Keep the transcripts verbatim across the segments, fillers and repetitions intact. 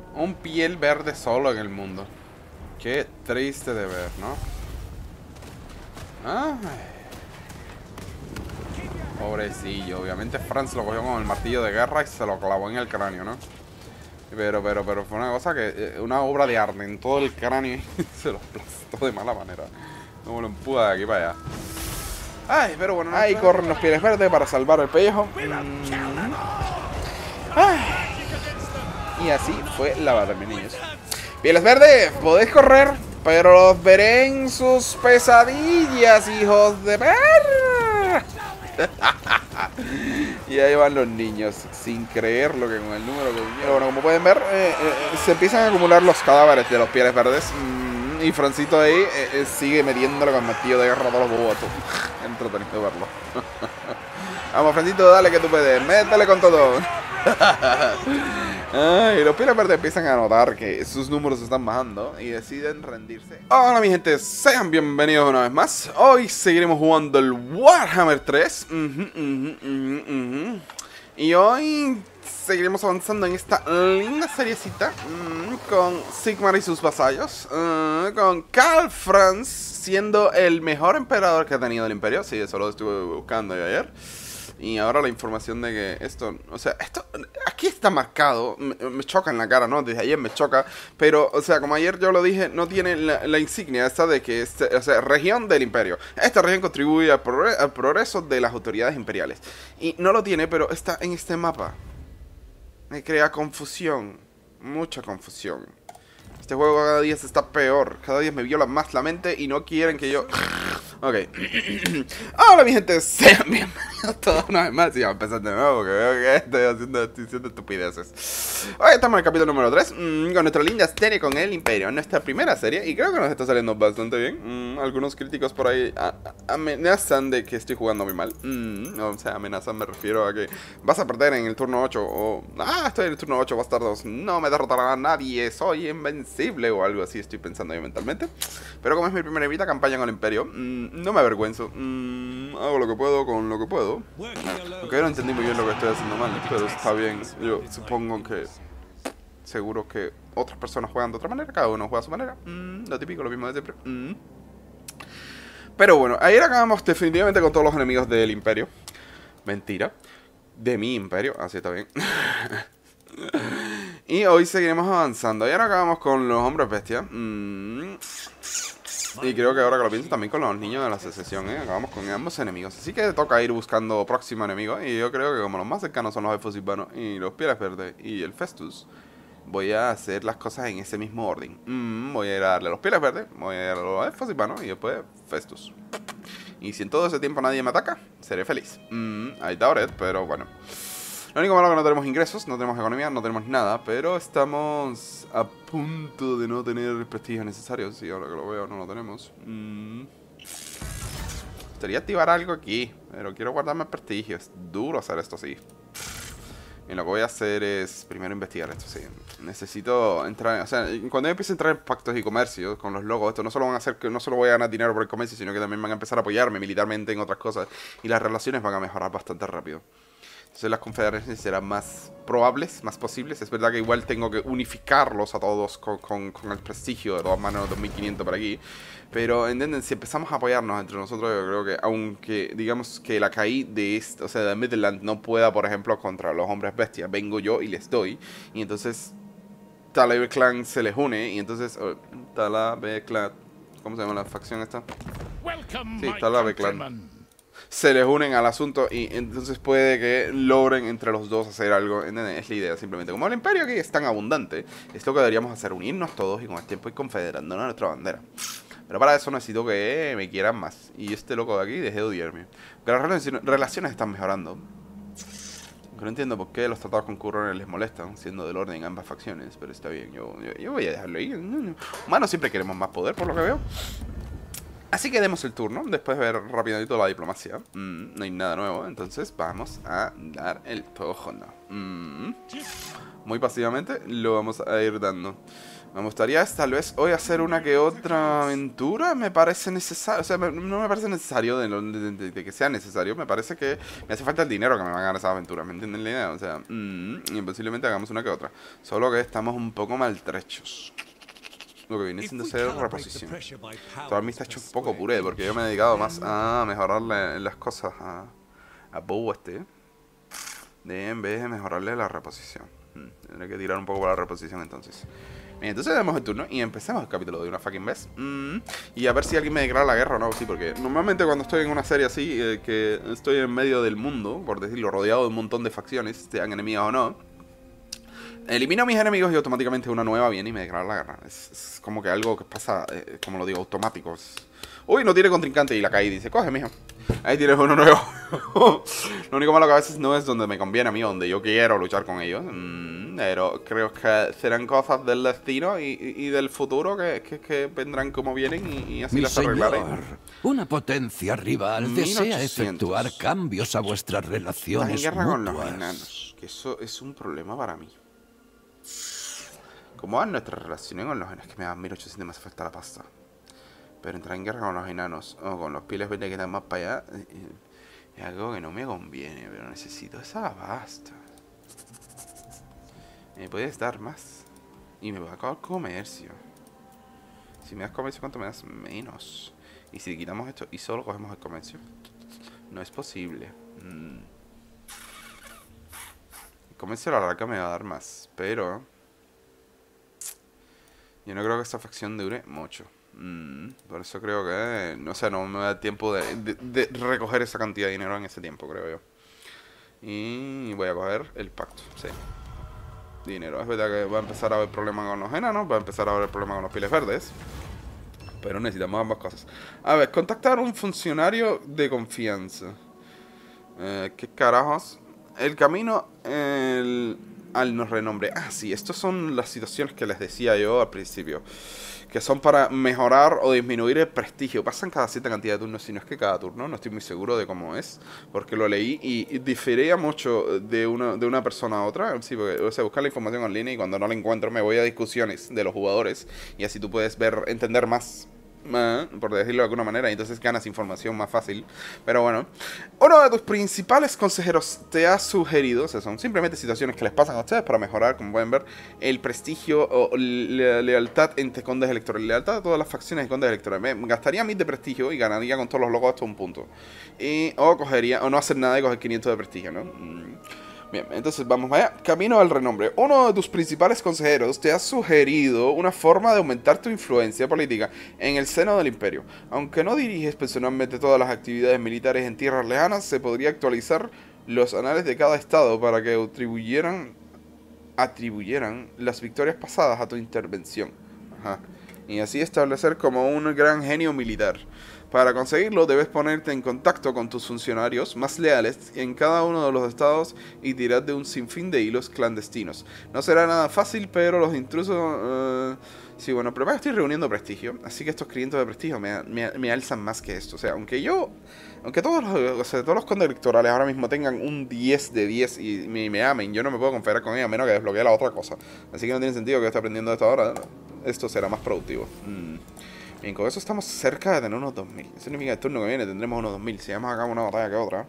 Un piel verde solo en el mundo. Qué triste de ver, ¿no? Ay. Pobrecillo. Obviamente Franz lo cogió con el martillo de guerra y se lo clavó en el cráneo, ¿no? Pero, pero, pero fue una cosa que... Una obra de arte en todo el cráneo y se lo aplastó de mala manera. Como lo empuja de aquí para allá. Ay, pero bueno. Ahí corren los pieles verdes para salvar el pellejo. Mm. Ay. Y así fue la batalla, mis niños. Pieles verdes, podéis correr, pero los veré en sus pesadillas, hijos de perra. Y ahí van los niños, sin creer lo que con el número que vinieron. Bueno, como pueden ver, eh, eh, se empiezan a acumular los cadáveres de los pieles verdes. Mm, y Francito ahí eh, eh, sigue metiéndolo con el martillo de guerra a todos los bobotos. Entretenido verlo. Vamos, Francito, dale que tú puedes. Métele con todo. Ay, los pieles verdes empiezan a notar que sus números están bajando y deciden rendirse. Hola mi gente, sean bienvenidos una vez más. Hoy seguiremos jugando el Warhammer tres. uh -huh, uh -huh, uh -huh, uh -huh. Y hoy seguiremos avanzando en esta linda seriecita uh, con Sigmar y sus vasallos, uh, con Karl Franz siendo el mejor emperador que ha tenido el imperio. Sí, eso lo estuve buscando yo ayer. Y ahora la información de que esto, o sea, esto aquí está marcado, me, me choca en la cara, ¿no? Desde ayer me choca, pero, o sea, como ayer yo lo dije, no tiene la, la insignia esta de que, este, o sea, región del imperio. Esta región contribuye al, progre al progreso de las autoridades imperiales. Y no lo tiene, pero está en este mapa. Me crea confusión, mucha confusión. Este juego cada día se está peor, cada día me viola más la mente y no quieren que yo... Ok. Hola mi gente, sean bienvenidos todos una vez más. Y vamos a empezar de nuevo porque veo que estoy haciendo, estoy haciendo estupideces. Hoy estamos en el capítulo número tres mmm, con nuestra linda serie con el Imperio. Nuestra primera serie y creo que nos está saliendo bastante bien. mmm, Algunos críticos por ahí a, a, amenazan de que estoy jugando muy mal. mmm, O sea, amenazan me refiero a que vas a perder en el turno ocho. O, ah, estoy en el turno ocho, bastardos. No me derrotará a nadie, soy invencible. O algo así estoy pensando yo mentalmente. Pero como es mi primera evita campaña con el Imperio, mmm, no me avergüenzo. Mm, hago lo que puedo con lo que puedo. Aunque yo no entendí muy bien lo que estoy haciendo mal, pero está bien. Yo supongo que... Seguro que otras personas juegan de otra manera. Cada uno juega a su manera. Mm, lo típico, lo mismo de siempre. Mm. Pero bueno, ayer acabamos definitivamente con todos los enemigos del Imperio. Mentira. De mi Imperio. Así está bien. Y hoy seguiremos avanzando. Ayer acabamos con los hombres bestias. Mm. Y creo que ahora que lo pienso también con los niños de la secesión, ¿eh? Acabamos con ambos enemigos. Así que toca ir buscando próximo enemigo. Y yo creo que como los más cercanos son los elfos hispanos y los pieles verdes y el Festus, voy a hacer las cosas en ese mismo orden. Mm, voy a ir a darle a los pieles verdes, voy a ir a los elfos hispanos y después Festus. Y si en todo ese tiempo nadie me ataca, seré feliz. Mm, I doubt it, pero bueno. Lo único malo es que no tenemos ingresos, no tenemos economía, no tenemos nada, pero estamos a punto de no tener el prestigio necesario. Si ahora que lo veo no lo tenemos. Mm. Gustaría activar algo aquí, pero quiero guardarme el prestigio. Es duro hacer esto así. Y lo que voy a hacer es primero investigar esto, sí. Necesito entrar, o sea, cuando yo empiece a entrar en pactos y comercios con los logos, esto no solo van a hacer que no solo voy a ganar dinero por el comercio, sino que también van a empezar a apoyarme militarmente en otras cosas. Y las relaciones van a mejorar bastante rápido. Entonces las confederaciones serán más probables, más posibles. Es verdad que igual tengo que unificarlos a todos con, con, con el prestigio de todas maneras dos mil quinientos por aquí. Pero entienden, si empezamos a apoyarnos entre nosotros, yo creo que aunque digamos que la caí de esto, o sea, de Midland no pueda, por ejemplo, contra los hombres bestias, vengo yo y les doy. Y entonces Talabe Clan se les une y entonces oh, Talabe Clan, ¿cómo se llama la facción esta? Sí, Talabe Clan. Se les unen al asunto y entonces puede que logren entre los dos hacer algo. Es la idea simplemente. Como el imperio aquí es tan abundante, es lo que deberíamos hacer, unirnos todos y con el tiempo ir confederándonos a nuestra bandera. Pero para eso necesito que me quieran más. Y este loco de aquí deje de odiarme. Porque las relaciones están mejorando. Aunque no entiendo por qué los tratados con Currones les molestan, siendo del orden ambas facciones. Pero está bien, yo, yo, yo voy a dejarlo ahí. Humanos siempre queremos más poder, por lo que veo. Así que demos el turno, después de ver rapidito la diplomacia. Mm, no hay nada nuevo, entonces vamos a dar el tojo, ¿no? Mm, muy pasivamente lo vamos a ir dando. Me gustaría tal vez hoy hacer una que otra aventura. Me parece necesario. O sea, me- no me parece necesario de, lo- de- de- de que sea necesario. Me parece que me hace falta el dinero que me van a ganar esas aventuras. ¿Me entienden la idea? O sea, mm, y posiblemente hagamos una que otra. Solo que estamos un poco maltrechos. Lo que viene siendo ser reposición. Todo mí está hecho un poco puré porque yo me he dedicado más a mejorarle las cosas a, a Bow este. De en vez de mejorarle la reposición. Hmm, tendré que tirar un poco para la reposición entonces. Bien, entonces demos el turno y empecemos el capítulo de una fucking vez. Mm, y a ver si alguien me declara la guerra o no. Sí, porque normalmente cuando estoy en una serie así, eh, que estoy en medio del mundo, por decirlo, rodeado de un montón de facciones, sean enemigas o no, elimino a mis enemigos y automáticamente una nueva viene y me declara la guerra. Es, es como que algo que pasa, eh, como lo digo, automático. Es... Uy, no tiene contrincante y la caí y dice, coge, mijo. Ahí tienes uno nuevo. Lo único malo que a veces no es donde me conviene a mí, donde yo quiero luchar con ellos. Mm, pero creo que serán cosas del destino y, y, y del futuro que, que, que vendrán como vienen y, y así Mi las arreglaré. señor, una potencia rival desea mil ochocientos. efectuar cambios a vuestras Estás en relaciones guerra con los mutuas. enanos, que eso es un problema para mí. ¿Cómo van nuestras relaciones con los enanos? Que me dan mil ochocientos más afecta la pasta. Pero entrar en guerra con los enanos o con los pieles verdes que están más para allá eh, eh, es algo que no me conviene, pero necesito esa pasta. Me puedes dar más. Y me va a acabar comercio. Si me das comercio, ¿cuánto me das? Menos. Y si quitamos esto y solo cogemos el comercio, no es posible. Mm. El comercio a la larga me va a dar más, pero yo no creo que esta facción dure mucho. Mm, por eso creo que, no sé, no me da tiempo de, de, de recoger esa cantidad de dinero en ese tiempo, creo yo. Y voy a coger el pacto, sí. Dinero. Es verdad que va a empezar a haber problemas con los enanos, va a empezar a haber problemas con los pieles verdes. Pero necesitamos ambas cosas. A ver, contactar a un funcionario de confianza. Eh, ¿Qué carajos? El camino el, al no renombre. Ah, sí, estas son las situaciones que les decía yo al principio. Que son para mejorar o disminuir el prestigio. Pasan cada cierta cantidad de turnos, si no es que cada turno. No estoy muy seguro de cómo es. Porque lo leí y, y difería mucho de una, de una persona a otra. Sí, porque, o sea, buscar la información en línea y cuando no la encuentro me voy a discusiones de los jugadores. Y así tú puedes ver, entender más. Uh, por decirlo de alguna manera, y entonces ganas información más fácil. Pero bueno, uno de tus principales consejeros te ha sugerido, o sea, son simplemente situaciones que les pasan a ustedes para mejorar, como pueden ver, el prestigio o le lealtad entre condes electorales. Lealtad a todas las facciones de condes electorales. Me gastaría mil de prestigio y ganaría con todos los logos hasta un punto. Y, o cogería, o no hacer nada y coger quinientos de prestigio, ¿no? Mm. Bien, entonces vamos allá. Camino al renombre. Uno de tus principales consejeros te ha sugerido una forma de aumentar tu influencia política en el seno del imperio. Aunque no diriges personalmente todas las actividades militares en tierras lejanas, se podría actualizar los anales de cada estado para que atribuyeran, atribuyeran las victorias pasadas a tu intervención. Ajá. Y así establecer como un gran genio militar. Para conseguirlo debes ponerte en contacto con tus funcionarios más leales en cada uno de los estados y tirar de un sinfín de hilos clandestinos. No será nada fácil, pero los intrusos... Uh, sí, bueno, pero estoy reuniendo prestigio, así que estos quinientos de prestigio me, me, me alzan más que esto. O sea, aunque yo... Aunque todos los, o sea, todos los condes electorales ahora mismo tengan un diez de diez y me, me amen, yo no me puedo confederar con ellos a menos que desbloquee la otra cosa. Así que no tiene sentido que yo esté aprendiendo esto ahora. Esto será más productivo. Mm. Bien, con eso estamos cerca de tener unos dos mil. Eso significa que el turno que viene tendremos unos dos mil. Si vamos a acabar una batalla que otra,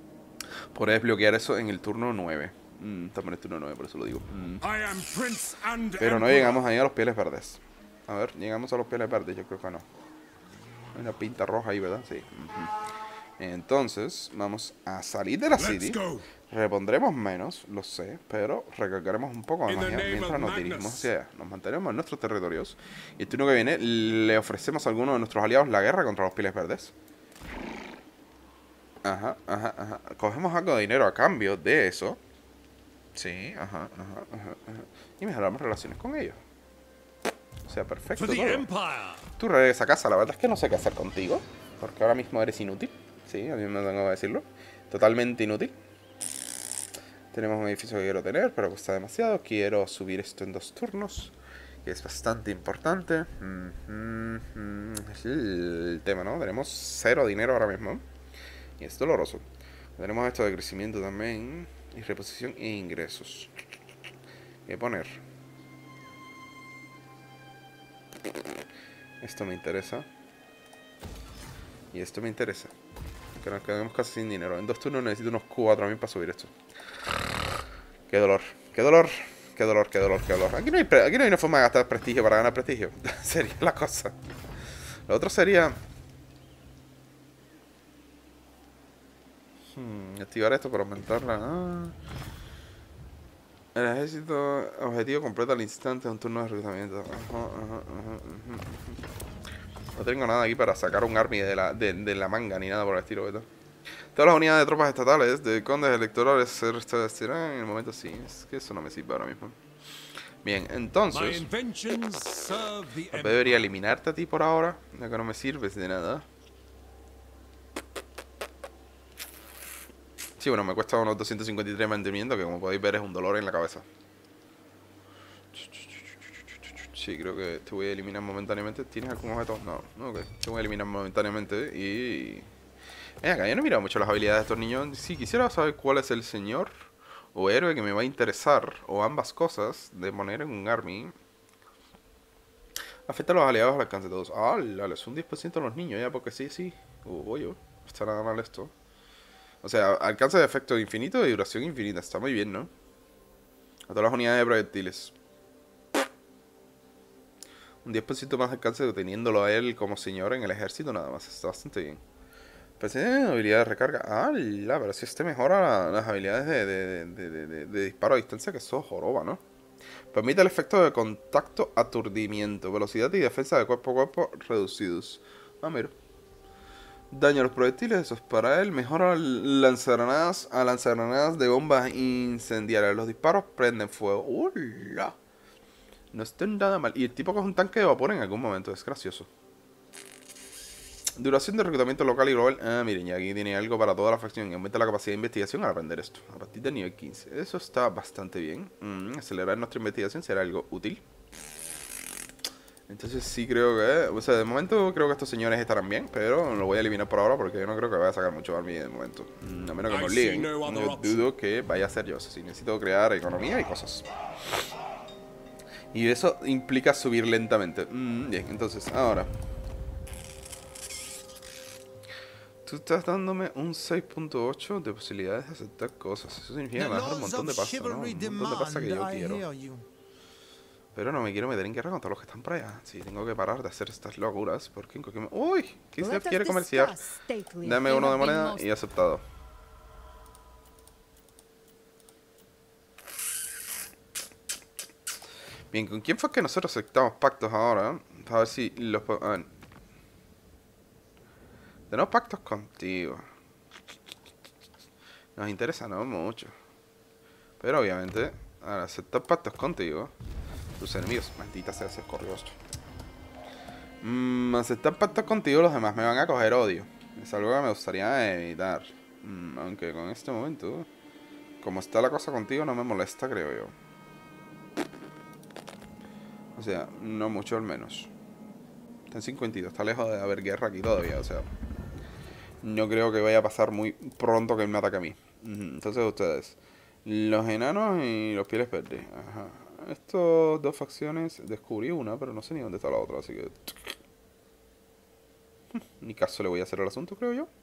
podré desbloquear eso en el turno nueve. Mm, estamos en el turno nueve, por eso lo digo. Mm. Pero no llegamos ahí a los pieles verdes. A ver, llegamos a los pieles verdes, yo creo que no. Hay una pinta roja ahí, ¿verdad? Sí. Uh-huh. Entonces, vamos a salir de la city. Repondremos menos, lo sé, pero recargaremos un poco de magia mientras nos dirigimos hacia allá. Nos mantenemos en nuestros territorios. Y el turno que viene le ofrecemos a alguno de nuestros aliados la guerra contra los pieles verdes. Ajá, ajá, ajá. Cogemos algo de dinero a cambio de eso. Sí, ajá, ajá, ajá, ajá. Y mejoramos relaciones con ellos. O sea, perfecto todo. Tú regresas a casa, la verdad es que no sé qué hacer contigo. Porque ahora mismo eres inútil. Sí, a mí me tengo que decirlo. Totalmente inútil. Tenemos un edificio que quiero tener, pero cuesta demasiado. Quiero subir esto en dos turnos, que es bastante importante. Mm-hmm. Es el tema, ¿no? Tenemos cero dinero ahora mismo. Y es doloroso. Tenemos esto de crecimiento también. Y reposición e ingresos. ¿Qué poner? Esto me interesa. Y esto me interesa. Que nos quedemos casi sin dinero. En dos turnos necesito unos cuatro mil para subir esto. Qué dolor, qué dolor, qué dolor, qué dolor, qué dolor. Aquí no hay, aquí no hay una forma de gastar prestigio para ganar prestigio. Sería la cosa. Lo otro sería... Hmm, activar esto para aumentarla. Ah. El ejército objetivo completa al instante un turno de reclutamiento. Ajá, ajá, ajá, ajá. No tengo nada aquí para sacar un army de la, de, de la manga ni nada por el estilo, ¿verdad? Todas las unidades de tropas estatales de condes electorales se restablecerán en el momento sí. Es que eso no me sirve ahora mismo. Bien, entonces debería eliminarte a ti por ahora, ya que no me sirves de nada. Sí, bueno, me cuesta unos doscientos cincuenta y tres mantenimiento, que como podéis ver es un dolor en la cabeza. Sí, creo que te voy a eliminar momentáneamente. ¿Tienes algún objeto? No, no, ok. Te voy a eliminar momentáneamente y... Ven acá, yo no he mirado mucho las habilidades de estos niños. Si quisiera saber cuál es el señor o héroe que me va a interesar, o ambas cosas, de poner en un army. Afecta a los aliados al alcance de todos. Ah, es un diez por ciento a los niños, ya, porque sí, sí. Uh, oye, no está nada mal esto. O sea, alcance de efecto infinito y duración infinita. Está muy bien, ¿no? A todas las unidades de proyectiles. Un diez por ciento más de alcance teniéndolo a él como señor en el ejército, nada más. Está bastante bien. Pues tiene habilidad de recarga. Ah, la, pero si este mejora la, las habilidades de, de, de, de, de, de disparo a distancia, que eso joroba, ¿no? Permite el efecto de contacto aturdimiento, velocidad y defensa de cuerpo a cuerpo reducidos. Ah, mira. Daño a los proyectiles, eso es para él. Mejora lanzagranadas a lanzagranadas de bombas incendiarias. Los disparos prenden fuego. ¡Hola! No está nada mal. Y el tipo coge un tanque de vapor en algún momento, es gracioso. Duración de reclutamiento local y global. Ah, miren, y aquí tiene algo para toda la facción. Y aumenta la capacidad de investigación al aprender esto. A partir del nivel quince. Eso está bastante bien. Mm, acelerar nuestra investigación será algo útil. Entonces sí creo que... O sea, de momento creo que estos señores estarán bien. Pero lo voy a eliminar por ahora porque yo no creo que vaya a sacar mucho army de momento. Mm, a menos que me obliguen. No dudo que vaya a ser yo. O sea, sí, necesito crear economía y cosas. Y eso implica subir lentamente. Mm, bien, entonces, ahora... Tú estás dándome un seis punto ocho de posibilidades de aceptar cosas. Eso significa que me vas a dar un montón de pasta, ¿no? Un montón de pasta que yo quiero. Pero no me quiero meter en guerra con todos los que están por allá. Sí, tengo que parar de hacer estas locuras. Porque en cualquier momento... ¡Uy! Kislev quiere comerciar. Dame uno de moneda y aceptado. Bien, ¿con quién fue que nosotros aceptamos pactos ahora? A ver si los... A ver. Tenemos pactos contigo. Nos interesa no mucho. Pero obviamente, al aceptar pactos contigo, tus enemigos, maldita sea, se escorrió esto. Mm, aceptar pactos contigo, los demás me van a coger odio. Es algo que me gustaría evitar. Mm, aunque con este momento, como está la cosa contigo, no me molesta, creo yo. O sea, no mucho al menos. Está en cincuenta y dos, está lejos de haber guerra aquí todavía, o sea... No creo que vaya a pasar muy pronto que él me ataque a mí. Entonces ustedes, los enanos y los pieles verdes. Ajá. Estas dos facciones, descubrí una, pero no sé ni dónde está la otra, así que... Ni caso le voy a hacer el asunto, creo yo.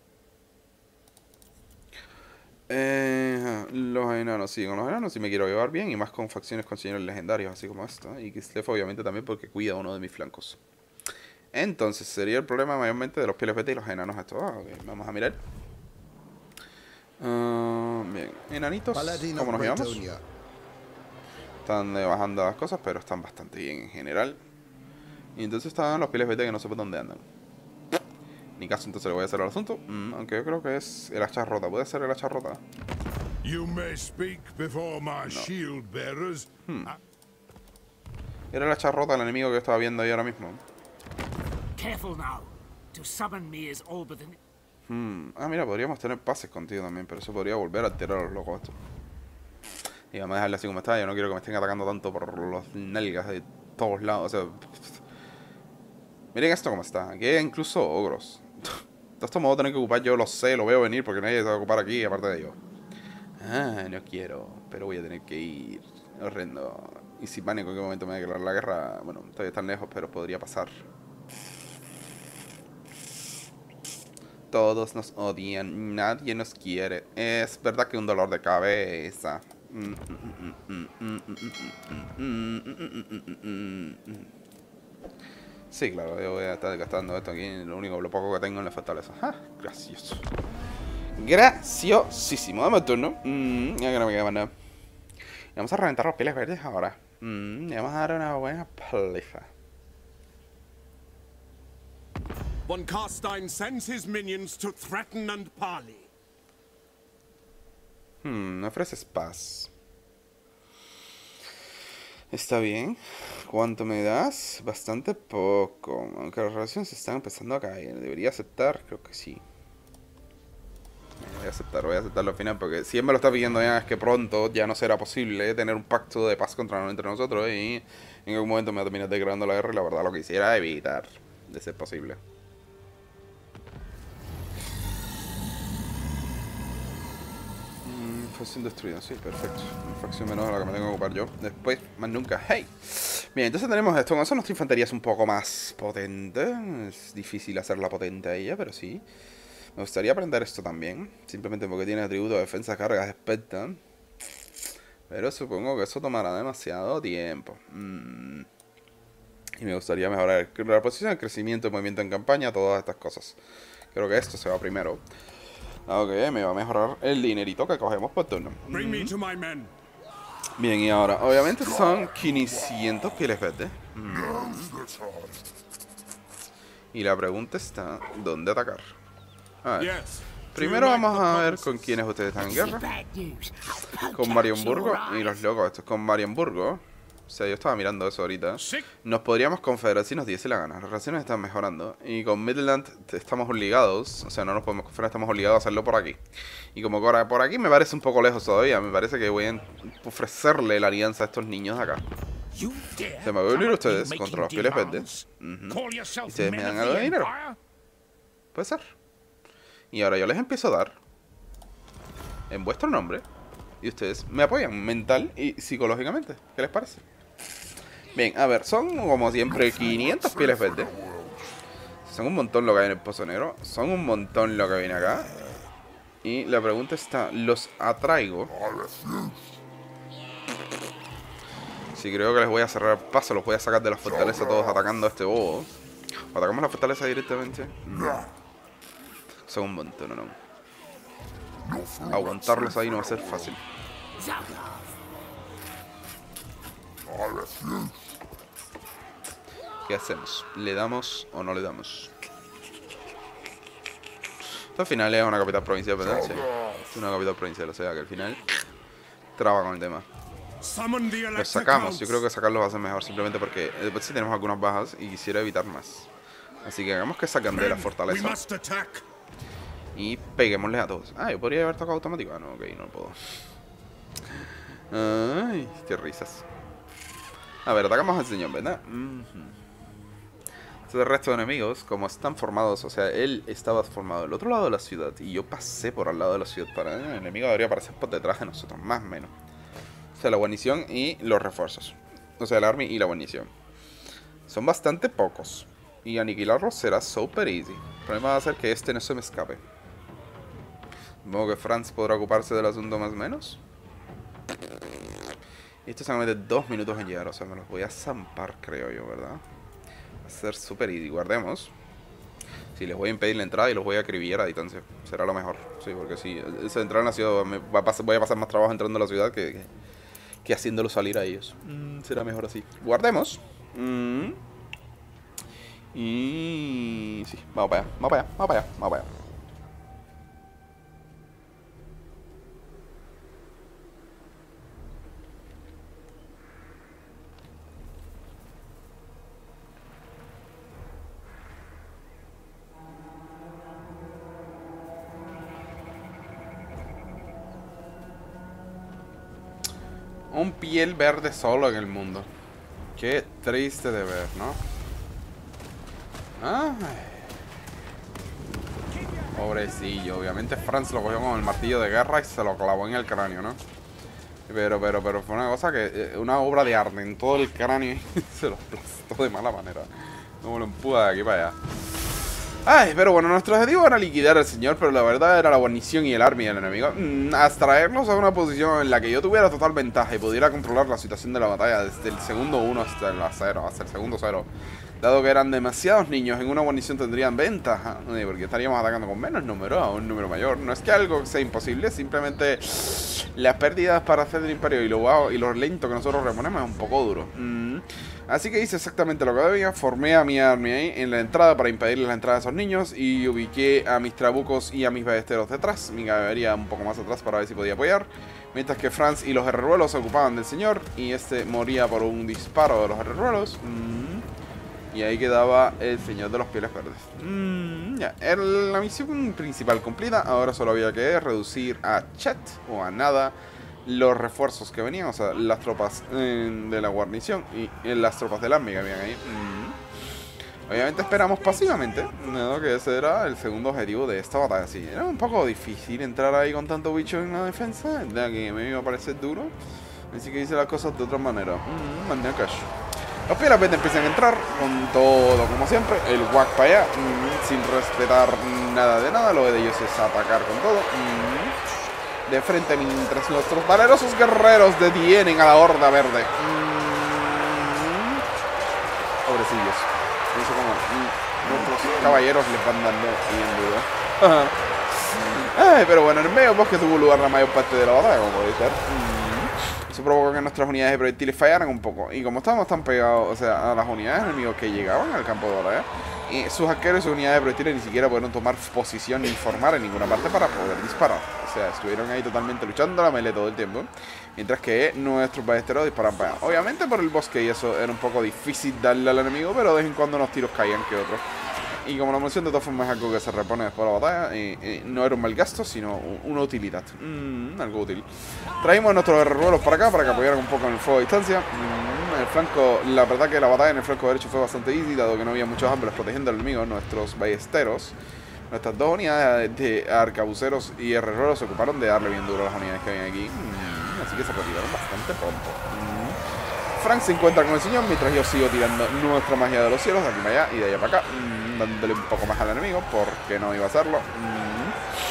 Eh, los enanos, sí, con los enanos sí me quiero llevar bien. Y más con facciones con señores legendarios, así como esta. Y Kislev obviamente también porque cuida uno de mis flancos. Entonces sería el problema mayormente de los pieles verdes y los enanos estos. Ah, okay. Vamos a mirar. Uh, bien, enanitos, ¿cómo nos llevamos? Están eh, bajando las cosas, pero están bastante bien en general. Y entonces están los pieles verdes que no sé por dónde andan. Ni caso, entonces le voy a hacer el asunto. Mm, aunque yo creo que es el hacha rota. ¿Puede ser el hacha rota? No. Hmm. Era el hacha rota el enemigo que yo estaba viendo ahí ahora mismo. Hmm. Ah, mira, podríamos tener pases contigo también, pero eso podría volver a alterar a los locos estos. Y vamos a dejarle así como está. Yo no quiero que me estén atacando tanto por los nalgas de todos lados. O sea, miren esto como está. Aquí hay incluso ogros. Todo esto me voy a tener que ocupar, yo lo sé, lo veo venir porque nadie se va a ocupar aquí aparte de yo. Ah, no quiero, pero voy a tener que ir. Horrendo. Y si pánico en qué momento me va a declarar la guerra. Bueno, todavía están lejos, pero podría pasar. Todos nos odian, nadie nos quiere. Es verdad que un dolor de cabeza. Sí, claro, yo voy a estar gastando esto aquí. Lo único, lo poco que tengo en la fortaleza. Ah, gracioso. Graciosísimo. Dame el turno. Mm, ya que no me queda nada. Vamos a reventar los pieles verdes ahora. Mm, y vamos a dar una buena paliza. Von Carstein sends his minions to threaten and parley. Hmm, me ofreces paz. Está bien. ¿Cuánto me das? Bastante poco. Aunque las relaciones están empezando a caer. ¿Debería aceptar? Creo que sí. Voy a aceptar, voy a aceptarlo al final. Porque si él me lo está pidiendo ya, es que pronto ya no será posible tener un pacto de paz contra entre nosotros. Y en algún momento me va a terminar declarando la guerra. Y la verdad lo quisiera evitar, de ser posible. Facción destruida, sí, perfecto. Una facción menos a la que me tengo que ocupar yo. Después, más nunca. ¡Hey! Bien, entonces tenemos esto. Con eso nuestra infantería es un poco más potente. Es difícil hacerla potente a ella, pero sí. Me gustaría aprender esto también. Simplemente porque tiene atributos de defensa, cargas, especta. Pero supongo que eso tomará demasiado tiempo. Mm. Y me gustaría mejorar la posición, el crecimiento, el movimiento en campaña, todas estas cosas. Creo que esto se va primero. Ok, me va a mejorar el dinerito que cogemos por turno. Bring me to my men. Bien, y ahora, obviamente son quinientos pieles verdes. Mm. Y la pregunta está, ¿dónde atacar? A ver. Primero vamos a ver con quiénes ustedes están en guerra. Con Marienburgo y los locos estos. Con Marienburgo, o sea, yo estaba mirando eso ahorita. Nos podríamos confederar si nos diese la gana. Las relaciones están mejorando. Y con Midland estamos obligados. O sea, no nos podemos confederar, estamos obligados a hacerlo por aquí. Y como por aquí me parece un poco lejos todavía. Me parece que voy a ofrecerle la alianza a estos niños acá. Se me voy a unir ustedes contra los pieles verdes. Uh-huh. Y ustedes me dan algo de dinero. Puede ser. Y ahora yo les empiezo a dar en vuestro nombre. Y ustedes me apoyan mental y psicológicamente. ¿Qué les parece? Bien, a ver, son como siempre quinientos pieles verdes. Son un montón lo que hay en el Pozo Negro. Son un montón lo que viene acá. Y la pregunta está, ¿los atraigo? Si creo que les voy a cerrar el paso, los voy a sacar de la fortaleza todos atacando a este bobo. ¿O atacamos la fortaleza directamente? No. Son un montón, ¿o no? Aguantarlos ahí no va a ser fácil. ¿Qué hacemos? ¿Le damos o no le damos? Esto al final es una capital provincial, ¿verdad? Sí. Es una capital provincial, o sea que al final traba con el tema. Los sacamos, yo creo que sacarlos va a ser mejor, simplemente porque después sí tenemos algunas bajas y quisiera evitar más. Así que hagamos que sacan de la fortaleza y peguémosles a todos. Ah, yo podría haber tocado automático. Ah, no, ok, no puedo. Ay, qué risas. A ver, atacamos al señor, ¿verdad? Uh-huh. Entonces el resto de enemigos, como están formados, o sea, él estaba formado del otro lado de la ciudad y yo pasé por al lado de la ciudad para el enemigo debería aparecer por detrás de nosotros, más o menos. O sea, la guarnición y los refuerzos. O sea, el army y la guarnición. Son bastante pocos. Y aniquilarlos será super easy. El problema va a ser que este no se me escape. Supongo que Franz podrá ocuparse del asunto más o menos. Y esto se va a meter dos minutos en llegar. O sea, me los voy a zampar, creo yo, ¿verdad? Va a ser super easy. Guardemos. Sí, les voy a impedir la entrada y los voy a acribillar a distancia. Será lo mejor. Sí, porque si sí, entrar en la ciudad, me va a pasar, voy a pasar más trabajo entrando a la ciudad que, que, que haciéndolo salir a ellos. Mm, será mejor así. Guardemos. Mm. Y... sí, vamos para allá, vamos para allá, vamos para allá, vamos para allá. Un piel verde solo en el mundo. Qué triste de ver, ¿no? Ay. Pobrecillo, obviamente Franz lo cogió con el martillo de guerra y se lo clavó en el cráneo, ¿no? Pero, pero, pero fue una cosa que... Eh, una obra de arte en todo el cráneo. Se lo aplastó de mala manera. Como lo empuja de aquí para allá. Ay, pero bueno, nuestro objetivo era liquidar al señor, pero la verdad era la guarnición y el army del enemigo. Mm, abstraerlos a una posición en la que yo tuviera total ventaja y pudiera controlar la situación de la batalla desde el segundo uno hasta el cero, hasta el segundo cero. Dado que eran demasiados niños, en una guarnición tendrían ventaja, porque estaríamos atacando con menos número a un número mayor. No es que algo sea imposible, simplemente las pérdidas para hacer el imperio y lo, wow, y lo lento que nosotros reponemos es un poco duro. Mm. Así que hice exactamente lo que debía, formé a mi army ahí en la entrada para impedirle la entrada a esos niños y ubiqué a mis trabucos y a mis ballesteros detrás, mi caballería un poco más atrás para ver si podía apoyar, mientras que Franz y los herreruelos se ocupaban del señor y este moría por un disparo de los herreruelos. Mm. Y ahí quedaba el señor de los pieles verdes. Mm, ya, el, la misión principal cumplida. Ahora solo había que reducir a Chet o a nada los refuerzos que venían, o sea, las tropas eh, de la guarnición y eh, las tropas del army que habían ahí. Mm. Obviamente esperamos pasivamente, ¿no? Que ese era el segundo objetivo de esta batalla. Sí, era un poco difícil entrar ahí con tanto bicho en la defensa, de que a mí me iba a parecer duro. Así que hice las cosas de otra manera. Mm, mandé a cash. Los pieles verdes empiezan a entrar con todo, como siempre, el guac para allá, mm, sin respetar nada de nada. Lo de ellos es atacar con todo. Mm, de frente mientras nuestros valerosos guerreros detienen a la horda verde. Mm, pobrecillos. No sé cómo. Mm, nuestros caballeros les van dando bien duro. Ay, pero bueno, en el medio del bosque tuvo lugar la mayor parte de la batalla, como podéis ver. Mm. Eso provocó que nuestras unidades de proyectiles fallaran un poco. Y como estábamos tan pegados, o sea, a las unidades enemigos que llegaban al campo de batalla, y sus arqueros y sus unidades de proyectiles ni siquiera pudieron tomar posición ni formar en ninguna parte para poder disparar. O sea, estuvieron ahí totalmente luchando la melee todo el tiempo, mientras que nuestros ballesteros disparaban para allá. Obviamente por el bosque y eso era un poco difícil darle al enemigo, pero de vez en cuando unos tiros caían que otros. Y como la munición de todas formas es algo que se repone después de la batalla, y, y no era un mal gasto, sino una utilidad. Mm, algo útil. Traímos a nuestros guerreros para acá para que apoyaran un poco en el fuego a distancia. Mm, el flanco, la verdad que la batalla en el flanco derecho fue bastante easy, dado que no había muchos hombres protegiendo al enemigo. Nuestros ballesteros, nuestras dos unidades de arcabuceros y guerreros se ocuparon de darle bien duro a las unidades que habían aquí. Mm, así que se retiraron bastante pronto. Mm. Frank se encuentra con el señor mientras yo sigo tirando nuestra magia de los cielos de aquí para allá y de allá para acá, mmm, dándole un poco más al enemigo porque no iba a hacerlo. Mmm.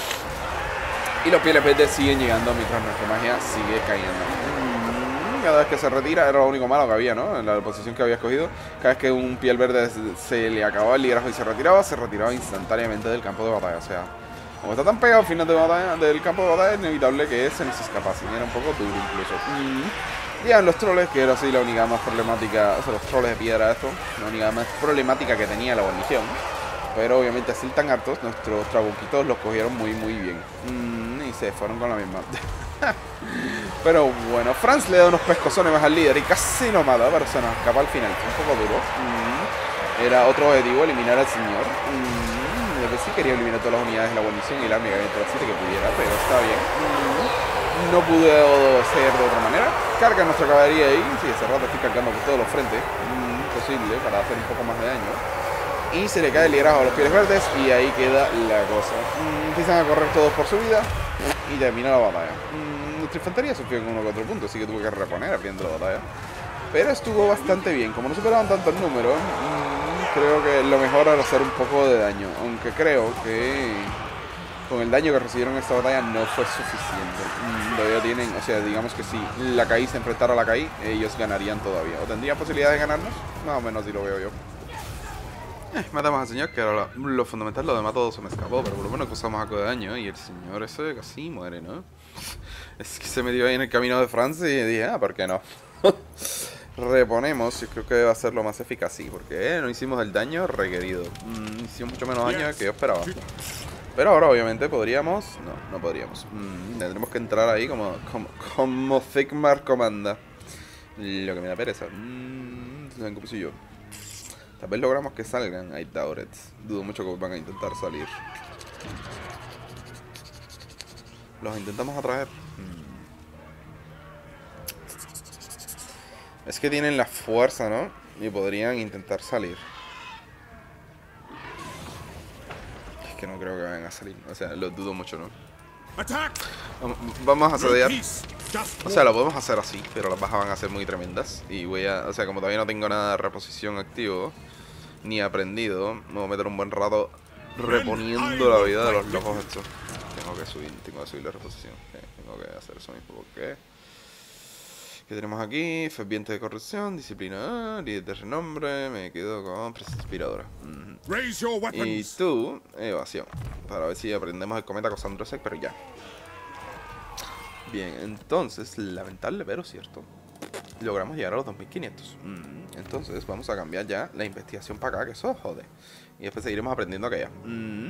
Y los pieles verdes siguen llegando mientras nuestra magia sigue cayendo. Mmm. Cada vez que se retira era lo único malo que había, ¿no? En la posición que había escogido. Cada vez que un piel verde se le acababa el liderazgo y se retiraba, se retiraba instantáneamente del campo de batalla. O sea, como está tan pegado al final de batalla, del campo de batalla, es inevitable que se nos escapase. Y era un poco duro incluso. Mmm. Llegan los troles, que era así la única más problemática, o sea, los troles de piedra, esto, la única más problemática que tenía la guarnición. Pero obviamente así tan hartos, nuestros trabuquitos los cogieron muy muy bien. Mm, y se fueron con la misma. Pero bueno, Franz le da unos pescozones más al líder y casi lo mata, pero se nos escapa al final. Fue un poco duro. Mm, era otro objetivo, eliminar al señor. Mm, después sí quería eliminar todas las unidades de la guarnición y la army que que pudiera, pero está bien. Mm, no pude ser de otra manera. Carga nuestra caballería ahí. Sí, hace rato estoy cargando por todos los frentes. Mm, posible para hacer un poco más de daño. Y se le cae el liderazgo a los pieles verdes. Y ahí queda la cosa. Mm, empiezan a correr todos por su vida. Y termina la batalla. Mm, nuestra infantería sufrió con uno o cuatro puntos. Así que tuve que reponer abriendo la batalla. Pero estuvo bastante bien. Como no superaban tanto el número, mmm, creo que lo mejor era hacer un poco de daño. Aunque creo que con el daño que recibieron en esta batalla no fue suficiente. Mm, todavía tienen, o sea, digamos que si la C A I se enfrentara a la C A I, ellos ganarían todavía. ¿O tendrían posibilidad de ganarnos? Más o menos así lo veo yo. Eh, matamos al señor, que era lo, lo fundamental. Lo demás todo se me escapó, pero por lo menos causamos algo de daño. Y el señor ese casi muere, ¿no? Es que se metió ahí en el camino de Francia y dije, ah, ¿por qué no? Reponemos, yo creo que va a ser lo más eficaz, sí, porque eh, no hicimos el daño requerido. Mm, hicimos mucho menos daño que yo esperaba. Pero ahora obviamente podríamos... No, no podríamos. Mm, tendremos que entrar ahí como, como, como Sigmar comanda. Lo que me da pereza. Mm, ¿Saben qué puse yo? Tal vez logramos que salgan. Hay Taurets. Dudo mucho que van a intentar salir. Los intentamos atraer. Mm. Es que tienen la fuerza, ¿no? Y podrían intentar salir. Que no creo que vayan a salir, o sea, lo dudo mucho, ¿no? Vamos a asediar. just O sea, lo podemos hacer así, pero las bajas van a ser muy tremendas. Y voy a... O sea, como todavía no tengo nada de reposición activo, ni aprendido, me voy a meter un buen rato reponiendo la vida de los locos estos. Tengo que subir, tengo que subir la reposición. Eh, tengo que hacer eso mismo porque... ¿Qué tenemos aquí? Ferviente de corrupción, disciplina A, líder de renombre, me quedo con presa inspiradora. Mm. raise your Y weapons. tú, evasión. Para ver si aprendemos el cometa con Androsek, pero ya. Bien, entonces, lamentable pero cierto, logramos llegar a los dos mil quinientos. Mm, entonces vamos a cambiar ya la investigación para acá, que eso jode. Y después seguiremos aprendiendo aquella. Mm.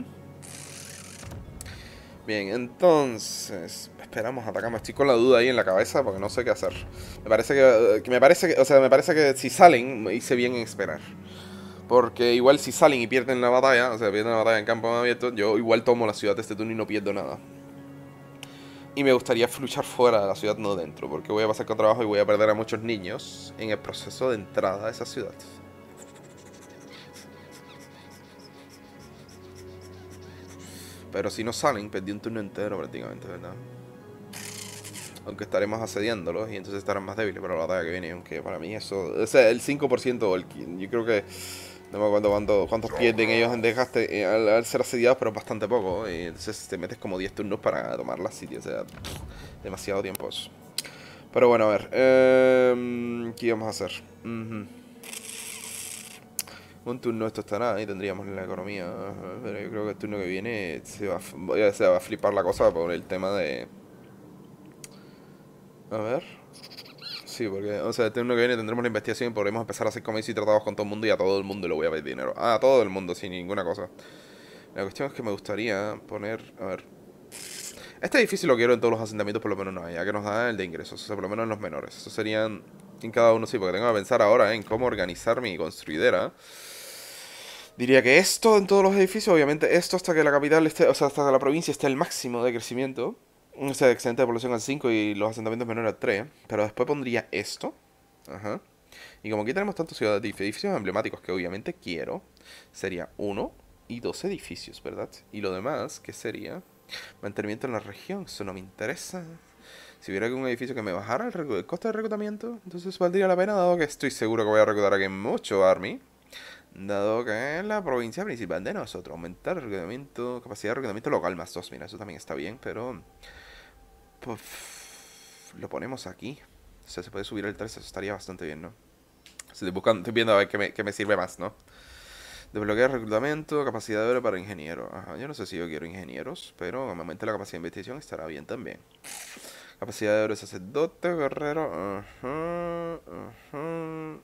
Bien, entonces esperamos, atacamos. Estoy con la duda ahí en la cabeza porque no sé qué hacer. Me parece que, que me parece que, o sea, me parece que si salen hice bien en esperar. Porque igual si salen y pierden la batalla, o sea, pierden la batalla en campo abierto, yo igual tomo la ciudad de este turno y no pierdo nada. Y me gustaría luchar fuera de la ciudad, no dentro, porque voy a pasar con trabajo y voy a perder a muchos niños en el proceso de entrada a esa ciudad. Pero si no salen, perdí un turno entero prácticamente, ¿verdad? Aunque estaremos asediándolos y entonces estarán más débiles para la batalla que viene. Aunque para mí eso... O sea, el cinco por ciento o el... Yo creo que... No me acuerdo cuánto, cuántos pierden ellos en desgaste eh, al, al ser asediados, pero es bastante poco. Y entonces te metes como diez turnos para tomar la City. O sea, pff, demasiado tiempo eso. Pero bueno, a ver. Eh, ¿Qué íbamos a hacer? Uh-huh. Un turno esto estará y tendríamos la economía. Pero yo creo que el turno que viene se va, a, se va a flipar la cosa por el tema de... A ver... Sí, porque, o sea, el turno que viene tendremos la investigación y podremos empezar a hacer comercio y tratados con todo el mundo y a todo el mundo le voy a pedir dinero. Ah, a todo el mundo, sin ninguna cosa. La cuestión es que me gustaría poner... A ver... Este edificio lo quiero en todos los asentamientos, por lo menos no hay, ya que nos da el de ingresos, o sea, por lo menos en los menores. Eso serían en cada uno, sí, porque tengo que pensar ahora en cómo organizar mi construidera. Diría que esto en todos los edificios, obviamente esto hasta que la capital esté, o sea, hasta que la provincia esté al máximo de crecimiento. O sea, excedente de población al cinco y los asentamientos menores al tres. Pero después pondría esto. Ajá. Y como aquí tenemos tantos ciudades, edificios emblemáticos que obviamente quiero, sería uno y dos edificios, ¿verdad? Y lo demás, que sería mantenimiento en la región. Eso no me interesa. Si hubiera algún edificio que me bajara el, el coste de reclutamiento, entonces valdría la pena, dado que estoy seguro que voy a reclutar aquí mucho Army. Dado que es la provincia principal de nosotros. Aumentar el reclutamiento, capacidad de reclutamiento local más dos. Mira, eso también está bien, pero... Pues, lo ponemos aquí. O sea, se puede subir el tres, eso estaría bastante bien, ¿no? Estoy buscando, estoy viendo a ver qué me, qué me sirve más, ¿no? Desbloquear reclutamiento, capacidad de oro para ingeniero. Ajá, yo no sé si yo quiero ingenieros, pero me aumente la capacidad de investigación estará bien también. Capacidad de oro de sacerdote, guerrero. Ajá, ajá.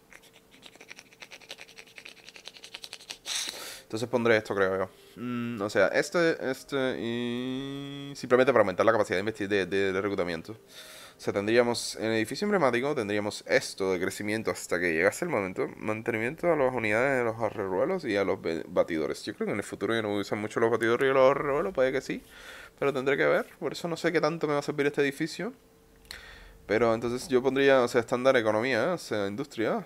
Entonces pondré esto, creo yo. Mm, o sea, este, este y... Simplemente para aumentar la capacidad de, de, de, de reclutamiento. O sea, tendríamos en el edificio emblemático, tendríamos esto de crecimiento hasta que llegase el momento. Mantenimiento a las unidades de los arreruelos y a los batidores. Yo creo que en el futuro ya no usan mucho los batidores y los arreruelos, puede que sí. Pero tendré que ver, por eso no sé qué tanto me va a servir este edificio. Pero entonces yo pondría, o sea, estándar economía, o sea, industria.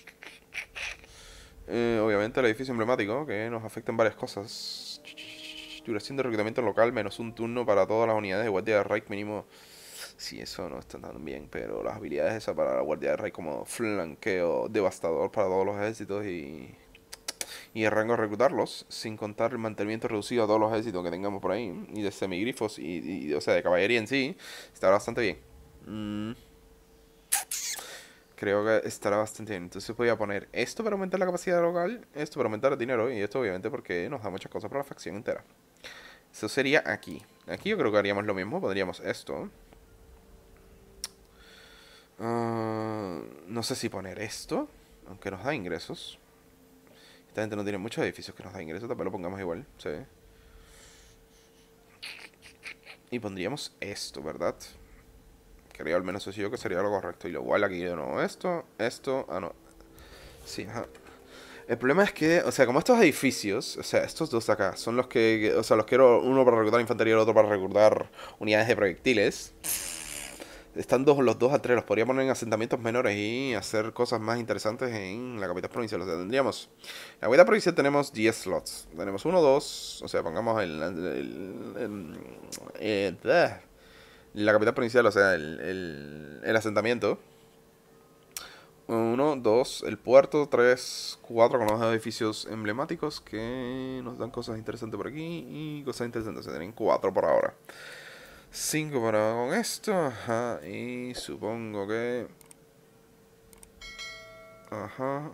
Eh, obviamente el edificio emblemático, que nos afecta en varias cosas. Duración de reclutamiento local, menos un turno para todas las unidades de guardia de Reich mínimo. Sí, eso no está tan bien, pero las habilidades esas para la guardia de Reich como flanqueo devastador para todos los ejércitos y... Y el rango de reclutarlos, sin contar el mantenimiento reducido a todos los ejércitos que tengamos por ahí. Y de semigrifos y, y o sea, de caballería en sí, está bastante bien. Mm. Creo que estará bastante bien. Entonces voy a poner esto para aumentar la capacidad local, esto para aumentar el dinero y esto obviamente porque nos da muchas cosas para la facción entera. Eso sería aquí. Aquí yo creo que haríamos lo mismo, pondríamos esto. Uh, no sé si poner esto, aunque nos da ingresos. Esta gente no tiene muchos edificios que nos da ingresos, también lo pongamos igual, sí. Y pondríamos esto, ¿verdad? Creo al menos eso yo que sería lo correcto. Y lo igual aquí de nuevo esto, esto, ah no. Sí, ajá. El problema es que, o sea, como estos edificios, o sea, estos dos de acá, son los que, o sea, los quiero uno para reclutar infantería y el otro para reclutar unidades de proyectiles. Están dos, los dos a tres, los podría poner en asentamientos menores y hacer cosas más interesantes en la capital provincial. O sea, tendríamos... En la capital provincial tenemos diez slots. Tenemos uno, dos, o sea, pongamos el... el, el, el, el la capital provincial, o sea, el, el, el asentamiento. Uno, dos, el puerto, tres, cuatro con los edificios emblemáticos que nos dan cosas interesantes por aquí y cosas interesantes. Se tienen cuatro por ahora. Cinco para con esto, ajá, y supongo que... Ajá.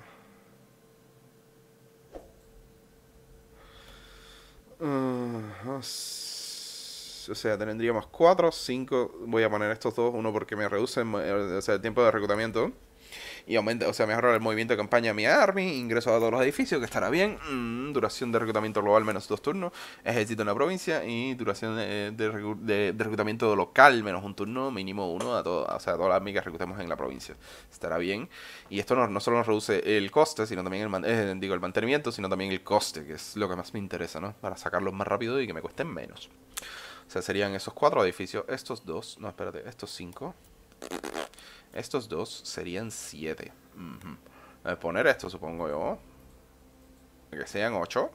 Ajá. O sea, tendríamos cuatro, cinco. Voy a poner estos dos, uno porque me reduce el, o sea, el tiempo de reclutamiento. Y aumenta, o sea, mejora el movimiento de campaña de mi army. Ingreso a todos los edificios, que estará bien. Mm, duración de reclutamiento global menos dos turnos. Ejército en la provincia. Y duración de, de, de, de reclutamiento local menos un turno. Mínimo uno a todo, o sea, a todas las army que reclutemos en la provincia. Estará bien. Y esto no, no solo nos reduce el coste, sino también el, man, eh, digo, el mantenimiento, sino también el coste, que es lo que más me interesa, ¿no? Para sacarlos más rápido y que me cuesten menos. O sea, serían esos cuatro edificios. Estos dos, no, espérate, estos cinco. Estos dos serían siete. Uh-huh. Voy a poner esto, supongo yo. Que sean ocho.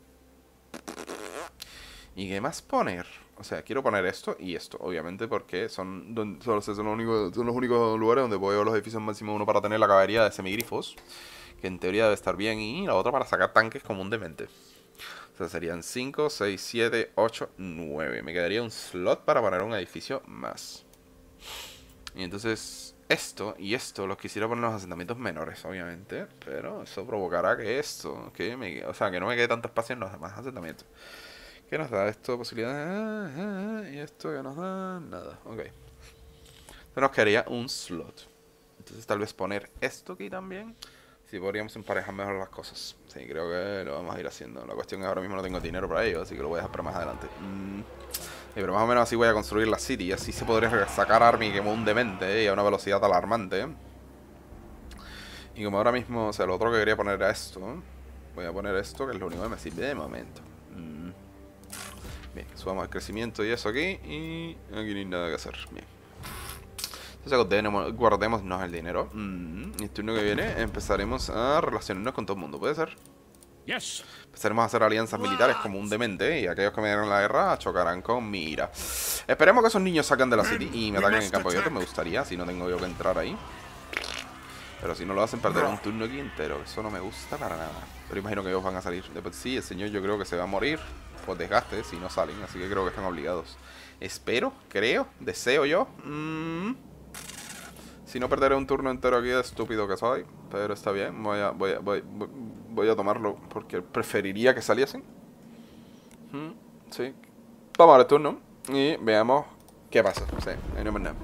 ¿Y qué más poner? O sea, quiero poner esto y esto, obviamente, porque son, son, son, los, únicos, son los únicos lugares donde puedo los edificios máximo. Uno para tener la caballería de semigrifos, que en teoría debe estar bien, y la otra para sacar tanques como un demente. O sea, serían cinco, seis, siete, ocho, nueve. Me quedaría un slot para poner un edificio más. Y entonces... Esto y esto los quisiera poner en los asentamientos menores, obviamente. Pero eso provocará que esto, que me, o sea, que no me quede tanto espacio en los demás asentamientos. ¿Qué nos da esto? Posibilidades. Y esto que nos da nada. Ok. Entonces nos quedaría un slot. Entonces tal vez poner esto aquí también. Si podríamos emparejar mejor las cosas. Sí, creo que lo vamos a ir haciendo. La cuestión es que ahora mismo no tengo dinero para ello, así que lo voy a dejar para más adelante. Mm. Sí, pero más o menos así voy a construir la city. Y así se podría sacar army como un demente, ¿eh? Y a una velocidad alarmante, ¿eh? Y como ahora mismo, o sea, lo otro que quería poner era esto. Voy a poner esto, que es lo único que me sirve de momento. Mm. Bien, subamos el crecimiento y eso aquí. Y aquí no hay nada que hacer. Bien. Entonces guardémonos el dinero. Mm. Y el turno que viene empezaremos a relacionarnos con todo el mundo. ¿Puede ser? Yes. Empezaremos a hacer alianzas militares como un demente. Y aquellos que me dieron la guerra chocarán con mi ira. Esperemos que esos niños salgan de la city y me ataquen en campo abierto. Me gustaría, si no tengo yo que entrar ahí. Pero si no lo hacen, perder un turno aquí entero. Eso no me gusta para nada. Pero imagino que ellos van a salir. Después sí, el señor yo creo que se va a morir por desgaste si no salen. Así que creo que están obligados. Espero, creo, deseo yo. Mm. Si no perderé un turno entero aquí de estúpido que soy. Pero está bien, voy a, voy a, voy, voy, voy a tomarlo porque preferiría que saliesen. Mm, sí. Vamos al turno y veamos qué pasa. Sí, ahí no me nada.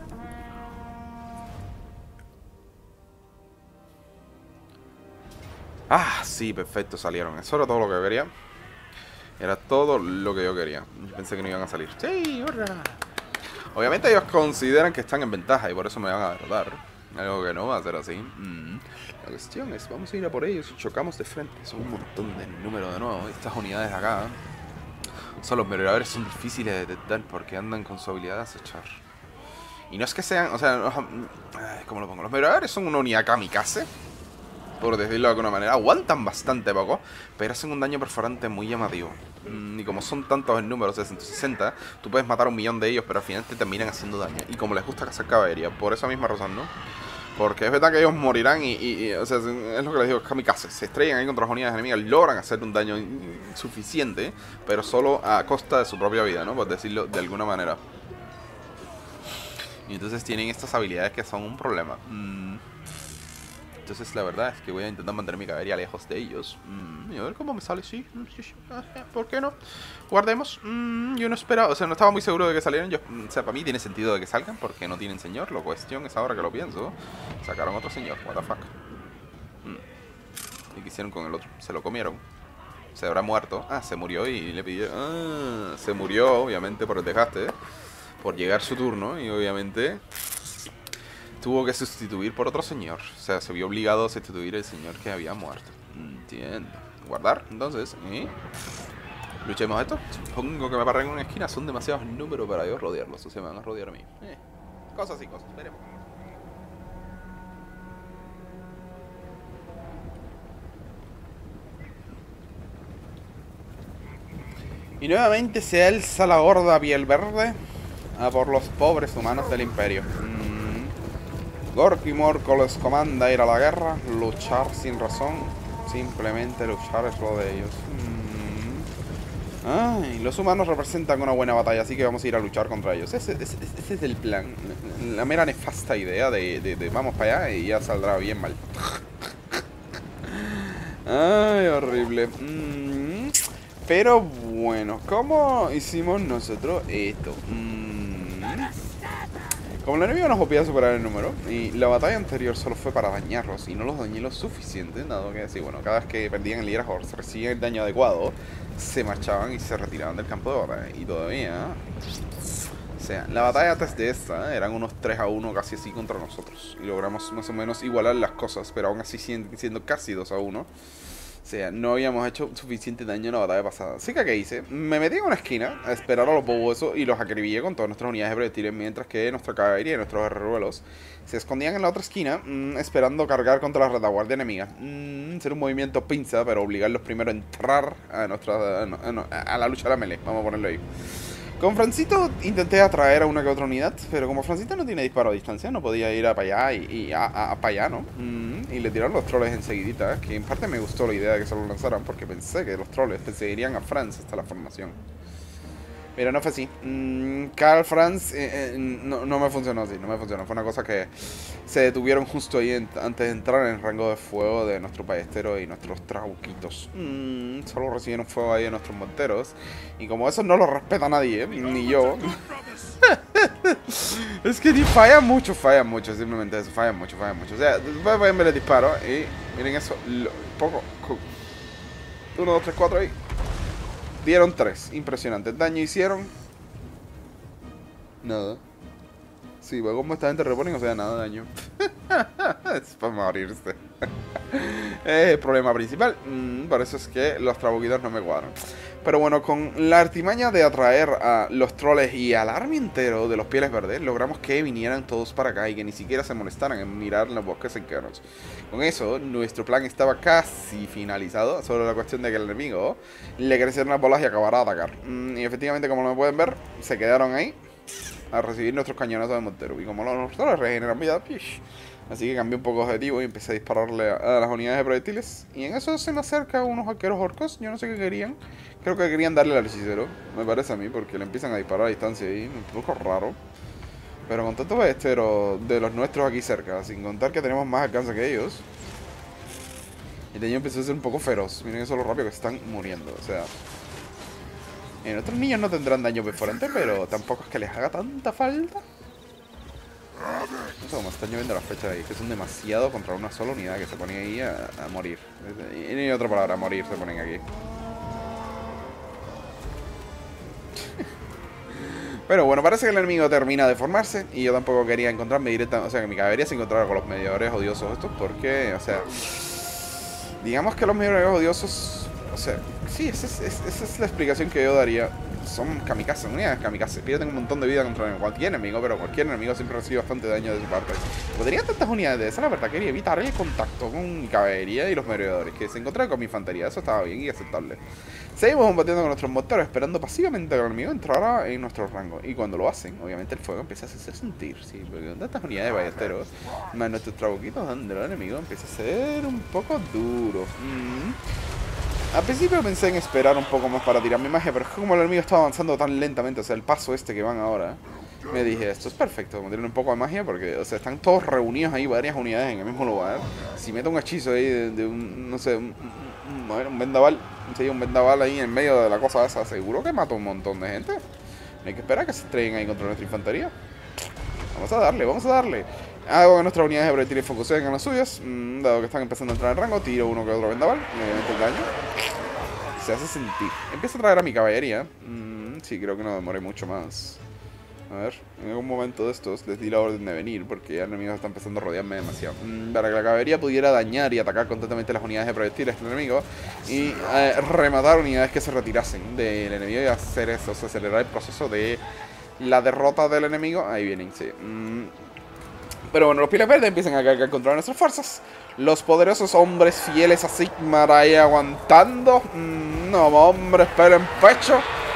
Ah, sí, perfecto, salieron. Eso era todo lo que yo quería. Era todo lo que yo quería. Pensé que no iban a salir. Sí, hurra. Obviamente ellos consideran que están en ventaja y por eso me van a derrotar. Algo que no va a ser así. Mm. La cuestión es, vamos a ir a por ellos y chocamos de frente. Son un montón de número de nuevo. Estas unidades de acá. O sea, los merodeadores son difíciles de detectar porque andan con su habilidad de acechar. Y no es que sean, o sea, ¿cómo lo pongo? Los merodeadores son una unidad kamikaze, por decirlo de alguna manera. Aguantan bastante poco, pero hacen un daño perforante muy llamativo. Mm, y como son tantos en número, ciento sesenta, tú puedes matar a un millón de ellos, pero al final te terminan haciendo daño. Y como les gusta cazar caballería, por esa misma razón, ¿no? Porque es verdad que ellos morirán y, y, y o sea, es lo que les digo, kamikaze. Se estrellan ahí contra las unidades enemigas, logran hacer un daño suficiente, pero solo a costa de su propia vida, ¿no? Por decirlo de alguna manera. Y entonces tienen estas habilidades que son un problema. Mm. Entonces la verdad es que voy a intentar mantener mi caballería lejos de ellos. Mm, y a ver cómo me sale, sí, sí, sí. ¿Por qué no? Guardemos. Mm, yo no esperaba, o sea, no estaba muy seguro de que salieran. Yo, o sea, para mí tiene sentido de que salgan porque no tienen señor. La cuestión es ahora que lo pienso. Sacaron otro señor, what the fuck. Mm. ¿Y qué hicieron con el otro? Se lo comieron. Se habrá muerto. Ah, se murió y le pidieron... Ah, se murió, obviamente, por el desgaste. Por llegar su turno y obviamente... tuvo que sustituir por otro señor. O sea, se vio obligado a sustituir el señor que había muerto. Entiendo. Guardar, entonces. ¿Y? Luchemos esto. Supongo que me parren en una esquina. Son demasiados números para yo rodearlos. O sea, me van a rodear a mí. Eh, cosas y cosas. Veremos. Y nuevamente se alza la horda piel verde. A por los pobres humanos del imperio. Mm. Gorky Morco les comanda ir a la guerra, luchar sin razón. Simplemente luchar es lo de ellos. Mm. Ay, los humanos representan una buena batalla, así que vamos a ir a luchar contra ellos. Ese, ese, ese es el plan. La mera nefasta idea de, de, de vamos para allá y ya saldrá bien mal. Ay, horrible. Mm. Pero bueno, ¿cómo hicimos nosotros esto? Mm. Como el enemigo nos podía superar el número y la batalla anterior solo fue para dañarlos y no los dañé lo suficiente, dado que sí, bueno, cada vez que perdían el liderazgo, se recibían el daño adecuado, se marchaban y se retiraban del campo de batalla. Y todavía, o sea, la batalla antes de esta ¿eh? eran unos tres a uno casi así contra nosotros y logramos más o menos igualar las cosas, pero aún así siendo casi dos a uno. O sea, no habíamos hecho suficiente daño en la batalla pasada. Así que, ¿qué hice? Me metí en una esquina a esperar a los bobosos y los acribillé con todas nuestras unidades de proyectiles, mientras que nuestra caballería y nuestros guerreros se escondían en la otra esquina, mmm, esperando cargar contra la retaguardia enemiga. Mmm, ser un movimiento pinza, pero obligarlos primero a entrar a, nuestra, a, no, a la lucha de la melee. Vamos a ponerlo ahí. Con Francito intenté atraer a una que otra unidad, pero como Francito no tiene disparo a distancia, no podía ir a para allá y, y a, a, a para allá, ¿no? Mm, y le tiraron los troles enseguidita, que en parte me gustó la idea de que se lo lanzaran, porque pensé que los troles perseguirían a Franz hasta la formación. Pero no fue así. Mm, Karl Franz eh, eh, no, no me funcionó así, no me funcionó. Fue una cosa que se detuvieron justo ahí en, antes de entrar en el rango de fuego de nuestro ballestero y nuestros trauquitos. Mm, solo recibieron fuego ahí de nuestros monteros. Y como eso no lo respeta nadie, ¿eh? Ni yo. Es que fallan mucho, fallan mucho, simplemente eso, fallan mucho, fallan mucho. O sea, después pueden ver el disparo y miren eso, lo, poco. Uno, dos, tres, cuatro ahí. Dieron tres, impresionante. Daño hicieron nada. Sí, luego como esta gente reponen, o sea, nada de daño. Es para morirse. Es el problema principal. Mm, por eso es que los trabuquitos no me cuadran. Pero bueno, con la artimaña de atraer a los troles y al army entero de los pieles verdes, logramos que vinieran todos para acá y que ni siquiera se molestaran en mirar los bosques cercanos. Con eso, nuestro plan estaba casi finalizado. Solo la cuestión de que el enemigo le crecieran las bolas y acabara de atacar. Mm, y efectivamente, como lo pueden ver, se quedaron ahí a recibir nuestros cañonazos de mortero. Y como los troles regeneran vida, pish. Así que cambié un poco de objetivo y empecé a dispararle a, a las unidades de proyectiles. Y en eso se me acerca unos arqueros orcos. Yo no sé qué querían. Creo que querían darle al hechicero, me parece a mí, porque le empiezan a disparar a distancia ahí. Un poco raro. Pero con tantos ballesteros de los nuestros aquí cerca, sin contar que tenemos más alcance que ellos, el daño empezó a ser un poco feroz. Miren eso lo rápido que están muriendo. O sea, eh, nuestros niños no tendrán daño perforante, pero tampoco es que les haga tanta falta. No sé cómo están lloviendo las flechas ahí, que son demasiado contra una sola unidad que se pone ahí a, a morir. Y ni otra palabra, a morir se ponen aquí. Pero bueno, parece que el enemigo termina de formarse y yo tampoco quería encontrarme directamente, o sea, que mi caballería se encontrara con los mediadores odiosos estos, porque, o sea, digamos que los mediadores odiosos, o sea, sí, esa es, es, esa es la explicación que yo daría. Son kamikaze, unidades kamikaze, pierden un montón de vida contra cualquier enemigo, pero cualquier enemigo siempre recibe bastante daño de su parte. Podría tantas unidades de esa, la verdad quería evitar el contacto con mi caballería y los merodeadores, que se encontraran con mi infantería, eso estaba bien y aceptable. Seguimos combatiendo con nuestros morteros, esperando pasivamente que el enemigo entrara en nuestro rango. Y cuando lo hacen, obviamente el fuego empieza a hacerse sentir, sí, porque con tantas unidades de ballesteros, más nuestros trabuquitos dando al enemigo, empieza a ser un poco duro. Mm. Al principio pensé en esperar un poco más para tirar mi magia, pero es que como el enemigo estaba avanzando tan lentamente, o sea, el paso este que van ahora, me dije, esto es perfecto, como tienen un poco de magia, porque, o sea, están todos reunidos ahí, varias unidades en el mismo lugar. Si meto un hechizo ahí de, de un, no sé, un, un, a ver, un vendaval, sí, un vendaval ahí en medio de la cosa esa, seguro que mato un montón de gente. No hay que esperar a que se estrellen ahí contra nuestra infantería. Vamos a darle, vamos a darle. Hago que nuestras unidades de proyectiles focuseen en las suyas, mmm, dado que están empezando a entrar en rango, tiro uno que otro vendaval, obviamente el daño se hace sentir. Empiezo a traer a mi caballería. Mm, sí, creo que no demoré mucho más. A ver, en algún momento de estos les di la orden de venir, porque ya el enemigo está empezando a rodearme demasiado. Mm, para que la caballería pudiera dañar y atacar constantemente las unidades de proyectiles del enemigo y eh, rematar unidades que se retirasen del enemigo y hacer eso, o sea, acelerar el proceso de la derrota del enemigo. Ahí vienen, sí. Mm. Pero bueno, los pieles verdes empiezan a cargar contra nuestras fuerzas. Los poderosos hombres fieles a Sigmar ahí aguantando. Mm, no, hombres, pelo en pecho.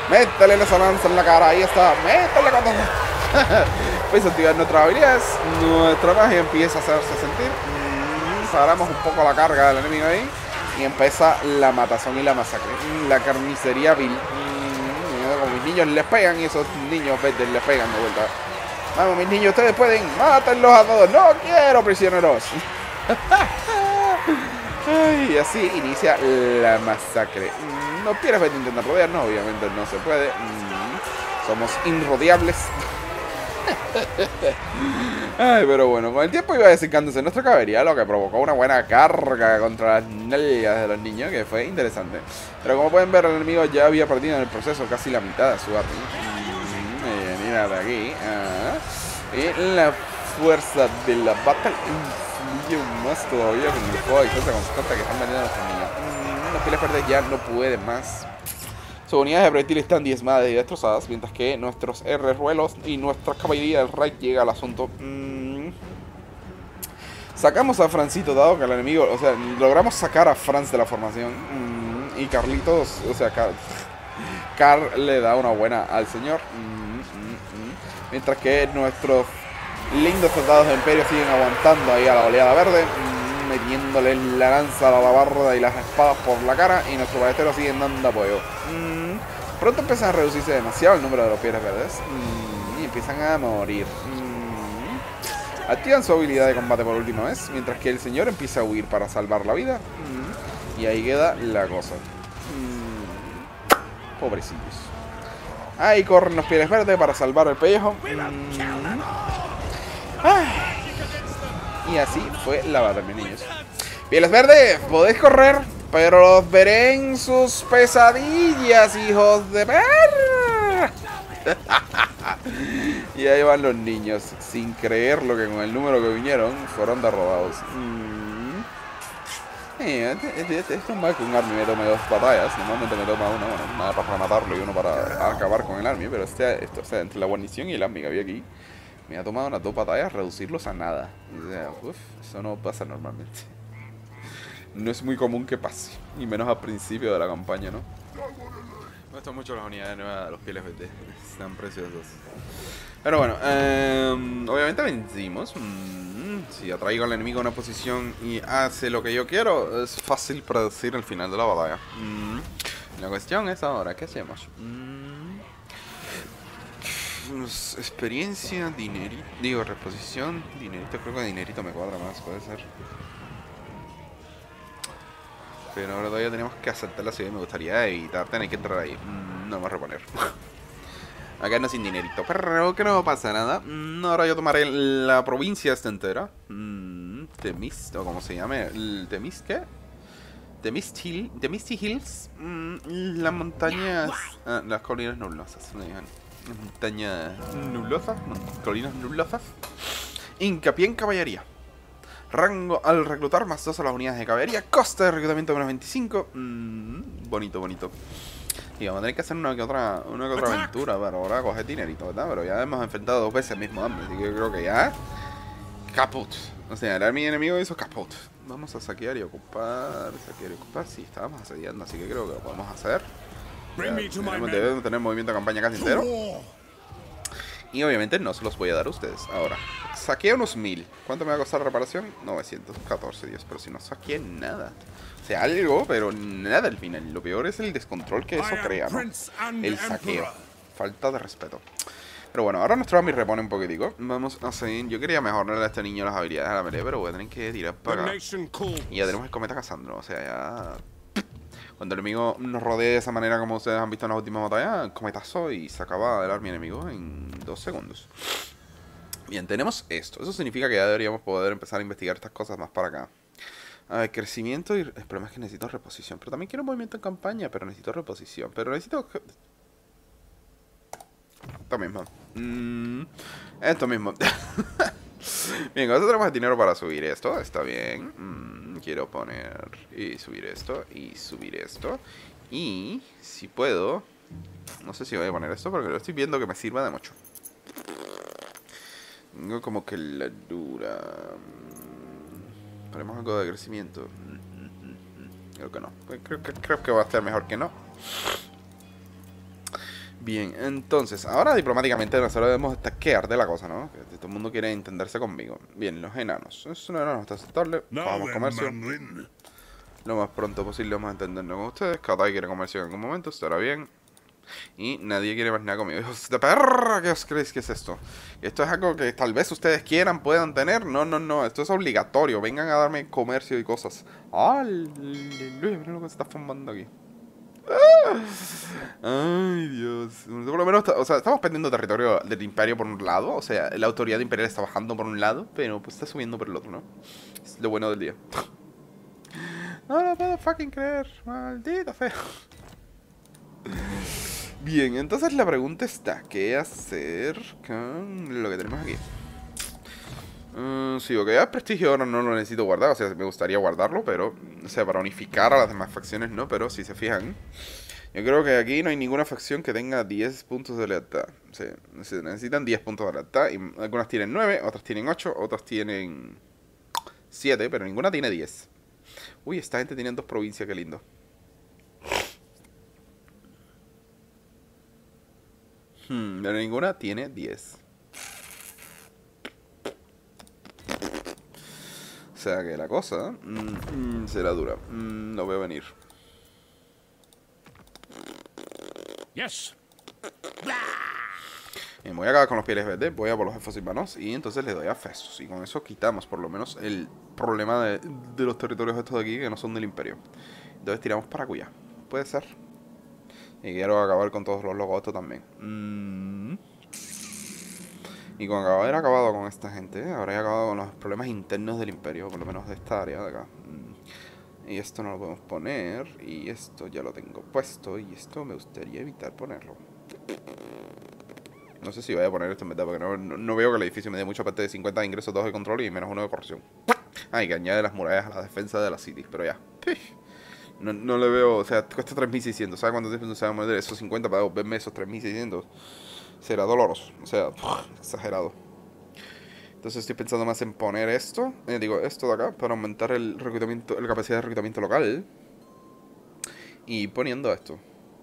Métele esa lanza en la cara, ahí está. Métele con todo. Pues activar nuestras habilidades. Nuestra magia empieza a hacerse sentir. Mm, paramos un poco la carga del enemigo ahí. Y empieza la matazón y la masacre. Mm, la carnicería vil. Mm, como mis niños les pegan y esos niños verdes les pegan de vuelta. Vamos, mis niños, ustedes pueden. Mátenlos a todos. No quiero prisioneros. Y así inicia la masacre. Mm, los Pieres Verdes intentan rodearnos. Obviamente no se puede. Mm, somos irrodeables. Ay, pero bueno, con el tiempo iba desecándose nuestra caballería, lo que provocó una buena carga contra las nalgas de los niños, que fue interesante. Pero como pueden ver, el enemigo ya había perdido en el proceso casi la mitad de su army. Mm, mira de aquí. Ah. Y la fuerza de la batalla influye más todavía con el fuego y cosa constante que están vendiendo nuestros niños. Mm, los Pieles Verdes ya no pueden más. Sus unidades de proyectil están diezmadas y destrozadas, mientras que nuestros R-ruelos y nuestra caballería del Reich llega al asunto. Mm. Sacamos a Francito, dado que el enemigo, o sea, logramos sacar a Franz de la formación. Mm. Y Carlitos, o sea, Car Carl le da una buena al señor. Mm, mm, mm. Mientras que nuestros lindos soldados del Imperio siguen aguantando ahí a la oleada verde. Mm. Metiéndole la lanza, la alabarda y las espadas por la cara. Y nuestros ballesteros siguen dando apoyo. Mm, pronto empiezan a reducirse demasiado el número de los Pieres Verdes. Mm, y empiezan a morir. Mm, activan su habilidad de combate por última vez. Mientras que el señor empieza a huir para salvar la vida. Mm, y ahí queda la cosa. Mm, pobrecillos. Ahí corren los Pieres Verdes para salvar el pellejo. Mm, ay. Y así fue la batalla, mis niños. Pieles Verdes, podéis correr, pero los veré en sus pesadillas, hijos de perra. Y ahí van los niños, sin creer lo que con el número que vinieron fueron derrotados. Mm. Eh, esto es más que un army me tome dos batallas. Normalmente me toma una, bueno, una para matarlo y uno para acabar con el army. Pero este, esto, o sea, entre la guarnición y el army que había aquí, me ha tomado unas dos batallas reducirlos a nada. O sea, uf, eso no pasa normalmente. No es muy común que pase. Y menos al principio de la campaña, ¿no? Me gustan mucho las unidades nuevas de los Pieles Verdes. Están preciosos. Pero bueno, eh, obviamente vencimos. Mm, si atraigo al enemigo a una posición y hace lo que yo quiero, es fácil predecir el final de la batalla. Mm, la cuestión es ahora, ¿qué hacemos? Mm, experiencia, dinerito, digo, reposición, dinerito, creo que dinerito me cuadra más, puede ser. Pero ahora todavía tenemos que aceptar la ciudad y me gustaría evitar tener que entrar ahí. Mm, no me voy a reponer. Acá no sin dinerito, pero que no pasa nada. Mm, ahora yo tomaré la provincia esta entera. Mm, Temist, o como se llame, el Temist, ¿qué? Temist Hill, Temisty Hills, mm, las montañas, ah, las colinas nubosas, me digan. Montañas nubosas, colinas nubosas. Hincapié en caballería. Rango al reclutar más dos a las unidades de caballería. Coste de reclutamiento menos veinticinco. Mm, bonito, bonito. Y vamos a tener que hacer una que otra, una que otra aventura para ahora coger dinerito, ¿verdad? Pero ya hemos enfrentado dos veces el mismo hambre, así que yo creo que ya... Caput. O sea, el army enemigo hizo caput. Vamos a saquear y ocupar, saquear y ocupar. Sí, estábamos asediando, así que creo que lo podemos hacer. Ya, debemos tener movimiento de campaña casi entero. Y obviamente no se los voy a dar a ustedes. Ahora, saqueé unos mil. ¿Cuánto me va a costar la reparación? novecientos catorce, Dios, pero si no saqueé nada. O sea, algo, pero nada al final. Lo peor es el descontrol que eso crea, ¿no? El saqueo. Falta de respeto. Pero bueno, ahora nuestro army repone un poquitico. Vamos a seguir. Yo quería mejorarle a este niño las habilidades a la melee, pero voy a tener que tirar para acá. Y ya tenemos el cometa Cassandra. O sea, ya... Cuando el enemigo nos rodee de esa manera como ustedes han visto en las últimas batallas, cometazo y se acaba el army enemigo en dos segundos. Bien, tenemos esto. Eso significa que ya deberíamos poder empezar a investigar estas cosas más para acá. A ver, crecimiento y... El problema es que necesito reposición. Pero también quiero movimiento en campaña, pero necesito reposición. Pero necesito... Esto mismo. Mm, esto mismo. Bien, nosotros tenemos el dinero para subir esto. Está bien. Mm, quiero poner... Y subir esto. Y subir esto. Y... Si puedo... No sé si voy a poner esto, porque lo estoy viendo que me sirva de mucho. Tengo como que la dura... Ponemos algo de crecimiento. Creo que no. Creo que, creo que va a estar mejor que no. Bien, entonces, ahora diplomáticamente nosotros debemos stackear de la cosa, ¿no? Que todo el mundo quiere entenderse conmigo. Bien, los enanos. Es un enano está aceptable. Now Bajamos then, comercio. Manlin. Lo más pronto posible vamos a entendernos con ustedes. Katai quiere comercio en algún momento, estará bien. Y nadie quiere más nada conmigo. ¡Hijos de perra! ¿Qué os creéis que es esto? ¿Esto es algo que tal vez ustedes quieran, puedan tener? No, no, no. Esto es obligatorio. Vengan a darme comercio y cosas. ¡Aleluya! Miren lo que se está formando aquí. Ay, Dios. Por lo menos, o sea, estamos perdiendo territorio del imperio por un lado. O sea, la autoridad imperial está bajando por un lado, pero pues está subiendo por el otro, ¿no? Es lo bueno del día. No lo puedo fucking creer. Maldita fea. Bien, entonces la pregunta está, ¿qué hacer con lo que tenemos aquí? Uh, sí, ok, el prestigio ahora no lo necesito guardar, o sea, me gustaría guardarlo, pero, o sea, para unificar a las demás facciones no, pero si se fijan, yo creo que aquí no hay ninguna facción que tenga diez puntos de lealtad. O sea, se necesitan diez puntos de lealtad, y algunas tienen nueve, otras tienen ocho, otras tienen siete, pero ninguna tiene diez. Uy, esta gente tiene dos provincias, qué lindo. Hmm, pero ninguna tiene diez. O sea que la cosa mm, mm, será dura. Mm, no veo venir. Yes. Me voy a acabar con los pieles verdes, voy a por los jefes hermanos y entonces le doy a Festus. Y con eso quitamos por lo menos el problema de, de los territorios estos de aquí que no son del imperio. Entonces tiramos para Cuya. Puede ser. Y quiero acabar con todos los logos estos también. Mm. Y con haber acabado con esta gente, habré acabado con los problemas internos del imperio, por lo menos de esta área de acá. Mm. Y esto no lo podemos poner, y esto ya lo tengo puesto, y esto me gustaría evitar ponerlo. No sé si voy a poner esto en verdad, porque no, no, no veo que el edificio me dé mucho, aparte de cincuenta de ingresos, dos de control y menos uno de corrupción. Ah, y que añade las murallas a la defensa de la city, pero ya. No, no le veo, o sea, cuesta tres mil seiscientos. ¿Sabes cuánto tiempo se va a mover esos cincuenta para verme esos tres mil seiscientos? Será doloroso, o sea, exagerado. Entonces estoy pensando más en poner esto, eh, digo, esto de acá, para aumentar el reclutamiento, la capacidad de reclutamiento local. Y poniendo esto.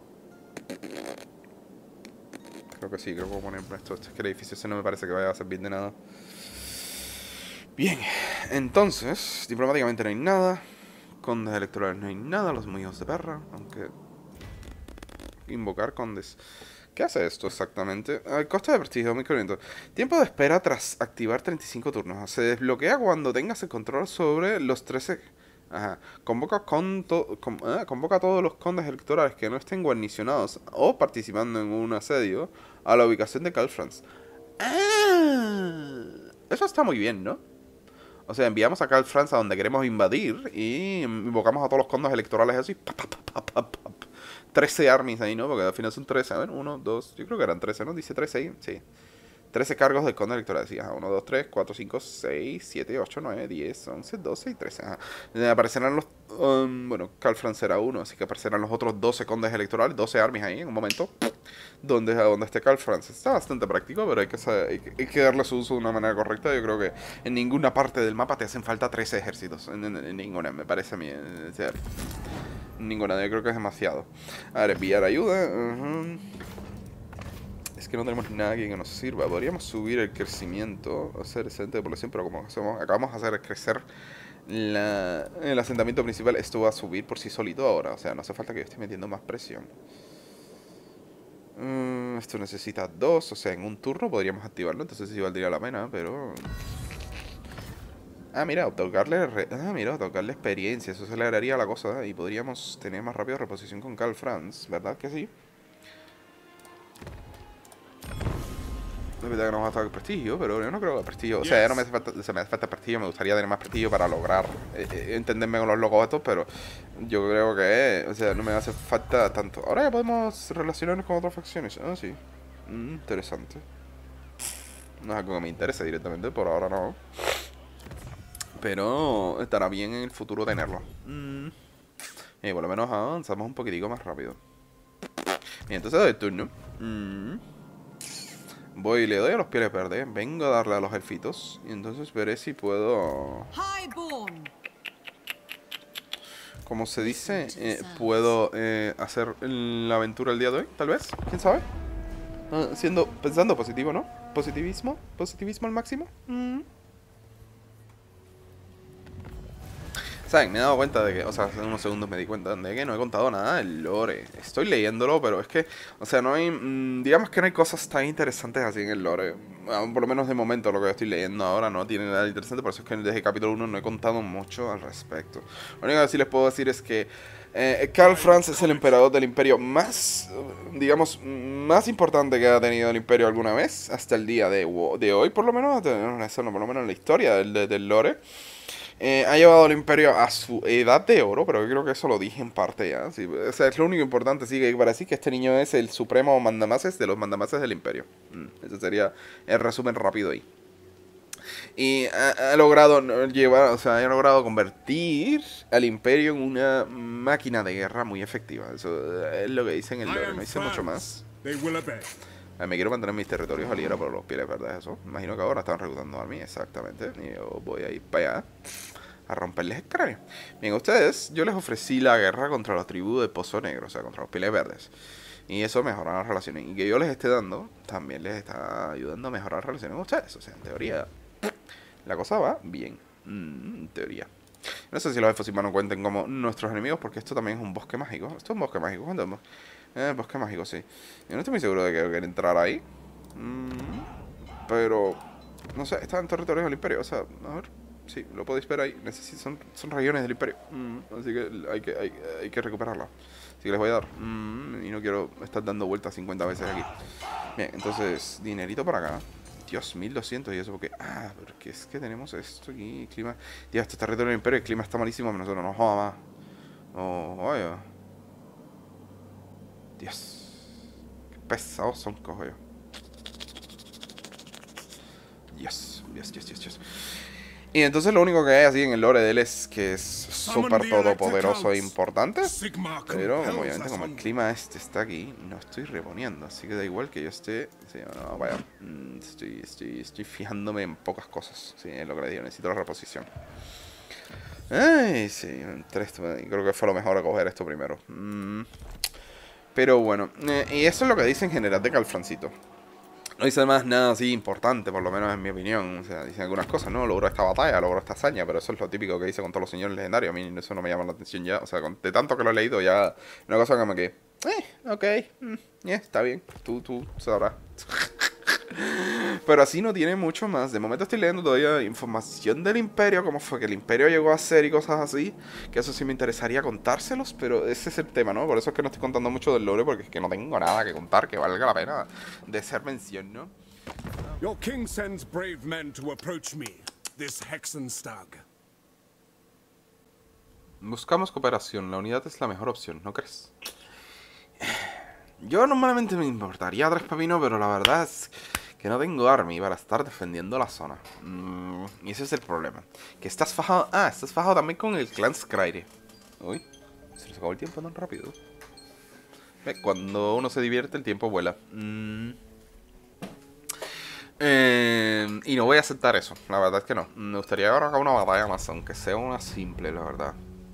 Creo que sí, creo que voy a poner esto. Es que el edificio ese no me parece que vaya a servir de nada. Bien, entonces, diplomáticamente no hay nada. Condes electorales no hay nada, los muy hijos de perra. Aunque... invocar condes. ¿Qué hace esto exactamente? El coste de prestigio, muy corriente. Tiempo de espera tras activar treinta y cinco turnos. Se desbloquea cuando tengas el control sobre los trece... Ajá. Convoca, con to... Con... Eh, convoca a todos los condes electorales que no estén guarnicionados o participando en un asedio a la ubicación de Calfrance. Ah, eso está muy bien, ¿no? O sea, enviamos a Calfrance a donde queremos invadir y invocamos a todos los condes electorales así. Pa, pa, pa, pa, pa, pa. trece armies ahí, ¿no? Porque al final son trece. A ver, uno, dos, yo creo que eran trece, ¿no? Dice trece ahí, sí. trece cargos del conde electoral. Sí, ajá. uno, dos, tres, cuatro, cinco, seis, siete, ocho, nueve, diez, once, doce y trece. Ajá. Aparecerán los... Um, bueno, Calfrance será uno, así que aparecerán los otros doce condes electorales, doce armies ahí en un momento. Donde, donde esté Calfrance. Está bastante práctico, pero hay que, saber, hay, que, hay que darle su uso de una manera correcta. Yo creo que en ninguna parte del mapa te hacen falta trece ejércitos. En, en, en ninguna, me parece a mí. En serio. Ninguna, yo creo que es demasiado. A ver, enviar ayuda. Uh-huh. Es que no tenemos nadie que nos sirva. Podríamos subir el crecimiento, hacer excedente de población, pero como hacemos, acabamos de hacer crecer la, el asentamiento principal, esto va a subir por sí solito ahora. O sea, no hace falta que yo esté metiendo más presión. Uh, esto necesita dos, o sea, en un turno podríamos activarlo, entonces sí valdría la pena, pero... Ah, mira, otorgarle, re... ah, mira, otorgarle experiencia, eso se le agregaría la cosa, ¿eh? Y podríamos tener más rápido reposición con Calfrance, ¿verdad que sí? Es verdad que no va a estar el prestigio, pero yo no creo que el prestigio... O sea, ya no me hace falta, se me hace falta prestigio, me gustaría tener más prestigio para lograr eh, eh, entenderme con los logos estos, pero yo creo que, o sea, no me hace falta tanto. Ahora ya podemos relacionarnos con otras facciones. Ah, sí. Mm, interesante. No es algo que me interese directamente, por ahora no. Pero estará bien en el futuro tenerlo. Mm. Y por lo menos avanzamos un poquitico más rápido. Y entonces doy el turno. Mm. Voy y le doy a los pieles verdes. Vengo a darle a los elfitos. Y entonces veré si puedo... Como se dice, eh, puedo eh, hacer la aventura el día de hoy, tal vez. ¿Quién sabe? Ah, siendo, pensando positivo, ¿no? Positivismo, positivismo al máximo. Mm. ¿Saben? Me he dado cuenta de que, o sea, hace unos segundos me di cuenta de que no he contado nada del lore. Estoy leyéndolo, pero es que, o sea, no hay, mmm, digamos que no hay cosas tan interesantes así en el lore. Bueno, por lo menos de momento lo que estoy leyendo ahora no tiene nada interesante, por eso es que desde el capítulo uno no he contado mucho al respecto. Lo único que sí les puedo decir es que eh, Karl Franz es el emperador del imperio más, digamos, más importante que ha tenido el imperio alguna vez, hasta el día de, de hoy, por lo menos, por lo menos en la historia del, del lore. Eh, ha llevado al imperio a su edad de oro, pero yo creo que eso lo dije en parte ya. Sí, o sea, es lo único importante, sí, que para decir que este niño es el supremo mandamases de los mandamases del imperio. Mm, ese sería el resumen rápido ahí. Y ha, ha logrado llevar, o sea, ha logrado convertir al imperio en una máquina de guerra muy efectiva. Eso es lo que dicen en el lore, no dice mucho más. Me quiero mantener mis territorios aliados por los pieles verdes, eso. Imagino que ahora están reclutando a mí, exactamente. Y yo voy a ir para allá a romperles el cráneo. Bien, a ustedes, yo les ofrecí la guerra contra los tribus de Pozo Negro, o sea, contra los pieles verdes. Y eso mejora las relaciones. Y que yo les esté dando, también les está ayudando a mejorar las relaciones con ustedes. O sea, en teoría, la cosa va bien. Mm, en teoría. No sé si los Efosima no cuenten como nuestros enemigos, porque esto también es un bosque mágico. Esto es un bosque mágico, ¿cuánto es? Eh, bosque mágico, sí. Yo no estoy muy seguro de que quiera entrar ahí. Mm, pero, no sé, está en territorios del imperio. O sea, a ver, sí, lo podéis ver ahí. Necesito, son, son regiones del imperio. Mm, así que hay que, hay, hay que recuperarla. Así que les voy a dar. Mm, y no quiero estar dando vueltas cincuenta veces aquí. Bien, entonces, dinerito para acá. Dios, mil doscientos y eso porque... Ah, porque es que tenemos esto aquí, clima... Dios, este territorio del imperio, el clima está malísimo, pero nosotros no joda más. Oh, vaya. Dios. Qué pesados son, cojo yo. Dios, Dios, Dios, Dios, Dios. Y entonces lo único que hay así en el lore de él es que es súper todopoderoso e importante. Pero obviamente como el clima este está aquí, no estoy reponiendo. Así que da igual que yo esté... Sí, no, vaya. Estoy, estoy, estoy fijándome en pocas cosas. Sí, es lo que le digo. Necesito la reposición. Ay, sí. Tres, creo que fue lo mejor a coger esto primero. Mm. Pero bueno. Eh, y eso es lo que dice en general de Calfrancito. No dice más nada así importante, por lo menos en mi opinión. O sea, dicen algunas cosas, ¿no? Logró esta batalla, logró esta hazaña, pero eso es lo típico que dice con todos los señores legendarios. A mí eso no me llama la atención ya. O sea, con, de tanto que lo he leído ya... Una cosa como que... Eh, ok. Mm, yeah, está bien. Tú, tú sabrás. Pero así no tiene mucho más. De momento estoy leyendo todavía información del imperio, cómo fue que el imperio llegó a ser y cosas así. Que eso sí me interesaría contárselos, pero ese es el tema, ¿no? Por eso es que no estoy contando mucho del lore, porque es que no tengo nada que contar que valga la pena de ser mención, ¿no? Your king sends brave men to approach me, this Hexenstag. Buscamos cooperación. La unidad es la mejor opción, ¿no crees? Yo normalmente me importaría Tres Pepinos, pero la verdad es que no tengo army para estar defendiendo la zona. Mm, y ese es el problema. Que estás fajado... Ah, estás fajado también con el clan Skryre. Uy, se nos acabó el tiempo tan rápido. Ve, cuando uno se divierte, el tiempo vuela. Mm. Eh, y no voy a aceptar eso. La verdad es que no. Me gustaría ahora acá una batalla más, aunque sea una simple, la verdad.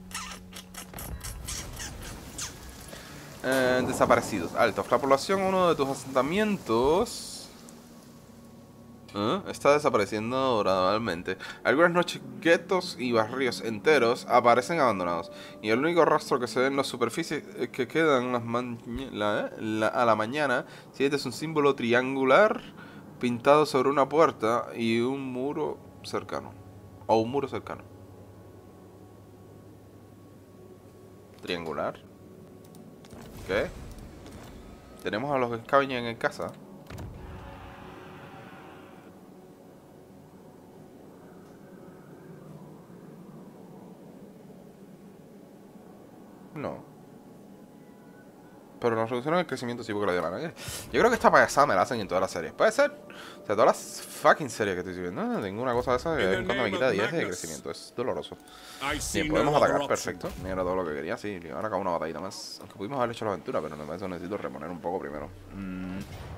Eh, desaparecidos. Altos. La población, uno de tus asentamientos ¿eh? está desapareciendo gradualmente. Algunas noches, guetos y barrios enteros aparecen abandonados. Y el único rastro que se ve en la superficie que quedan las la, la, a la mañana, si este es un símbolo triangular pintado sobre una puerta y un muro cercano. O un muro cercano. Triangular. ¿Qué? Tenemos a los Scavenger en casa. No. Pero la reducción del crecimiento sí porque la llaman. Yo creo que esta payasada me la hacen en todas las series. Puede ser. O sea, todas las fucking series que estoy viendo. No, tengo una cosa de esa que de vez en cuando me quita diez de crecimiento. Es doloroso. Bien, podemos atacar. Perfecto. Mira todo lo que quería. Sí, ahora acabo una batallita más. Aunque pudimos haber hecho la aventura, pero no, eso necesito reponer un poco primero. Mm.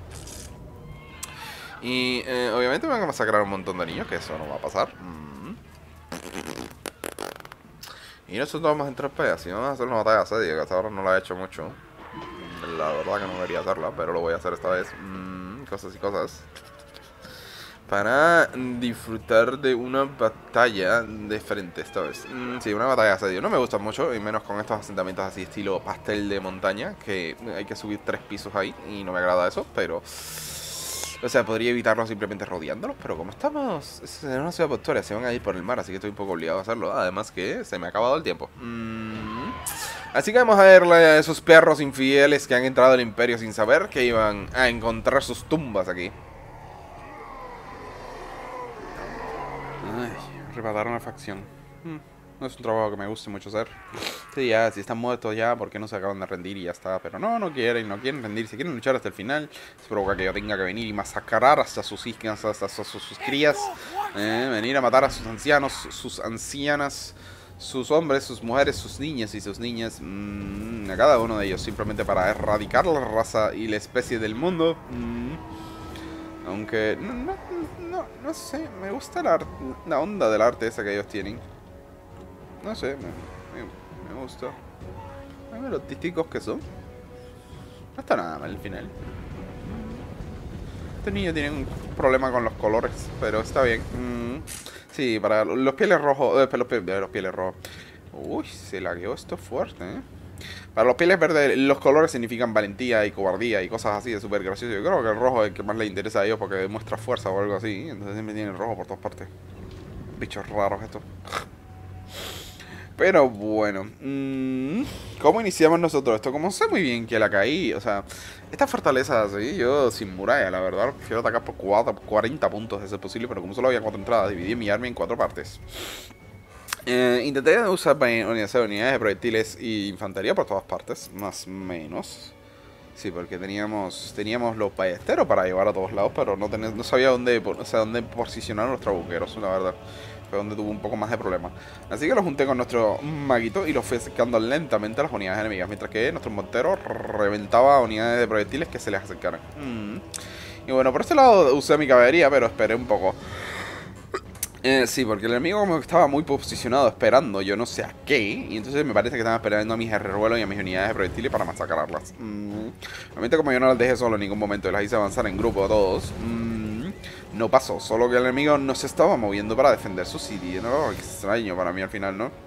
Y eh, obviamente me van a masacrar un montón de niños, que eso no va a pasar. Mm. Y nosotros vamos a entrar para allá. Si vamos a hacer una batalla asedia, que hasta ahora no la he hecho mucho. La verdad que no quería hacerla, pero lo voy a hacer esta vez. Mm, cosas y cosas. Para disfrutar de una batalla de frente esta vez. Mm, sí, una batalla de asedio. No me gusta mucho, y menos con estos asentamientos así estilo pastel de montaña, que hay que subir tres pisos ahí, y no me agrada eso, pero... O sea, podría evitarlo simplemente rodeándolos, pero como estamos en una ciudad portuaria, se van a ir por el mar, así que estoy un poco obligado a hacerlo. Además que se me ha acabado el tiempo. Mm. Así que vamos a verle a esos perros infieles que han entrado al imperio sin saber que iban a encontrar sus tumbas aquí. Ay, arrebataron la facción. Hmm, no es un trabajo que me guste mucho hacer. Sí, ya, si están muertos ya, ¿por qué no se acaban de rendir y ya está? Pero no, no quieren, no quieren rendir. Si quieren luchar hasta el final, se provoca que yo tenga que venir y masacrar hasta sus hijas, hasta sus, sus, sus crías. Eh, venir a matar a sus ancianos, sus ancianas, sus hombres, sus mujeres, sus niñas y sus niñas. Mmm, a cada uno de ellos, simplemente para erradicar la raza y la especie del mundo. Mmm. Aunque, no, no, no, no sé, me gusta la, la onda del arte esa que ellos tienen. No sé, me, me, me gusta. A ver lo artísticos que son. No está nada mal al final. Estos niños tienen un problema con los colores, pero está bien. Mm, sí, para los pieles rojos, eh, los, pieles, los pieles rojos. Uy, se lagueó esto fuerte, ¿eh? Para los pieles verdes, los colores significan valentía y cobardía y cosas así, de súper gracioso. Yo creo que el rojo es el que más les interesa a ellos porque demuestra fuerza o algo así. Entonces siempre tienen rojo por todas partes. Bichos raros estos. Pero bueno, mmm, ¿cómo iniciamos nosotros esto? Como sé muy bien que la caí, o sea, esta fortaleza así, yo sin muralla, la verdad, prefiero atacar por cuarenta puntos de ser posible, pero como solo había cuatro entradas, dividí mi arma en cuatro partes. Eh, intenté usar unidades, unidades de proyectiles y infantería por todas partes, más o menos. Sí, porque teníamos teníamos los ballesteros para llevar a todos lados, pero no, tenés, no sabía dónde, o sea, dónde posicionar nuestros buqueros, la verdad. Fue donde tuvo un poco más de problemas. Así que lo junté con nuestro maguito y lo fui acercando lentamente a las unidades enemigas, mientras que nuestro mortero reventaba unidades de proyectiles que se les acercaran. Mm. Y bueno, por este lado usé mi caballería, pero esperé un poco. Eh, sí, porque el enemigo como que estaba muy posicionado esperando yo no sé a qué. Y entonces me parece que estaban esperando a mis herreruelos y a mis unidades de proyectiles para masacrarlas. Mm. Realmente como yo no las dejé solo en ningún momento y las hice avanzar en grupo a todos, mm, no pasó. Solo que el enemigo no se estaba moviendo para defender su sitio, ¿no? Extraño para mí al final, ¿no?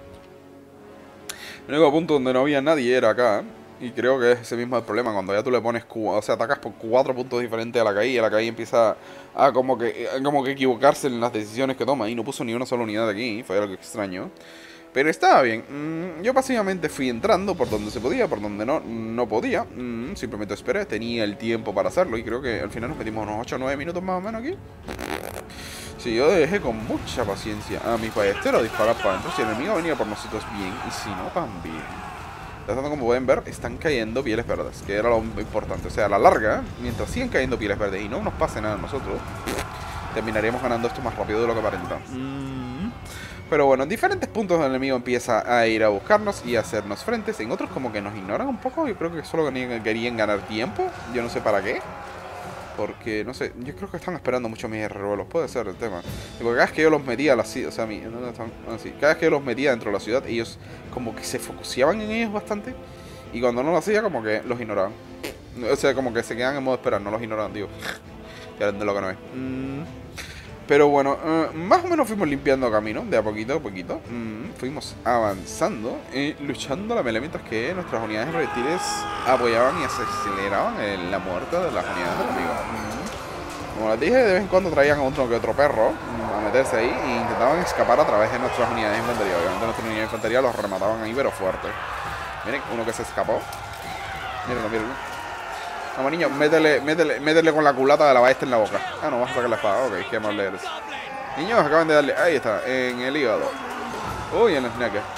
El único punto donde no había nadie era acá. Y creo que es ese mismo el problema, cuando ya tú le pones, o sea, atacas por cuatro puntos diferentes a la K I, y la K I empieza a como que, a como que equivocarse en las decisiones que toma, y no puso ni una sola unidad aquí, fue algo extraño. Pero estaba bien, mm, yo básicamente fui entrando por donde se podía, por donde no, no podía, mm, simplemente esperé, tenía el tiempo para hacerlo, y creo que al final nos metimos unos ocho o nueve minutos más o menos aquí. Sí, yo dejé con mucha paciencia a mi ballestero disparar para adentro, si el enemigo venía por nosotros bien, y si no también. Como pueden ver, están cayendo pieles verdes, que era lo importante. O sea, a la larga, mientras sigan cayendo pieles verdes y no nos pase nada a nosotros, terminaríamos ganando esto más rápido de lo que aparenta. Mm. Pero bueno, en diferentes puntos el enemigo empieza a ir a buscarnos y a hacernos frentes. En otros como que nos ignoran un poco. Yo creo que solo querían ganar tiempo. Yo no sé para qué. Porque, no sé, yo creo que están esperando mucho mis revuelos. Puede ser el tema. Porque cada vez que yo los metía a la ciudad, o sea, mi, ¿dónde están? Ah, sí. Cada vez que yo los metía dentro de la ciudad, ellos como que se focuseaban en ellos bastante. Y cuando no lo hacía, como que los ignoraban. O sea, como que se quedan en modo esperar, no los ignoraban, digo. Ya de lo que no es. Mm. Pero bueno, uh, más o menos fuimos limpiando camino, de a poquito a poquito. Mm, fuimos avanzando, eh, luchando a la melee, mientras que nuestras unidades de proyectiles apoyaban y aceleraban en la muerte de las unidades del enemigo. Mm. Como les dije, de vez en cuando traían a otro que otro perro mm, a meterse ahí e intentaban escapar a través de nuestras unidades de infantería. Obviamente nuestras unidades de infantería los remataban ahí, pero fuerte. Miren, uno que se escapó. Mírenlo, mírenlo. Vamos, niño, métele, métele, métele con la culata de la ballesta en la boca. Ah, no, vas a sacar la espada. Ok, qué amable eres. Niños, acaban de darle. Ahí está, en el hígado. Uy, en la snack. Eh.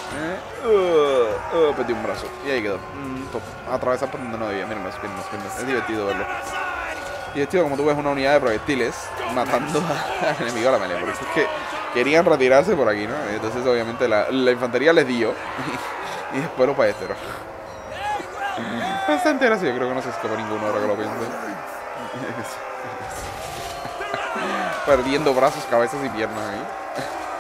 Uh, uh, perdí un brazo. Y ahí quedó. Mm, top. Atravesar por donde no debía. Miren los piernas, piernas. Es divertido verlo. Divertido como tú ves una unidad de proyectiles matando al enemigo a la melee. Por eso es que querían retirarse por aquí, ¿no? Entonces, obviamente, la, la infantería les dio. Y después los ballesteros. Bastante gracioso, creo que no se escapó ninguno ahora que lo pienso. Perdiendo brazos, cabezas y piernas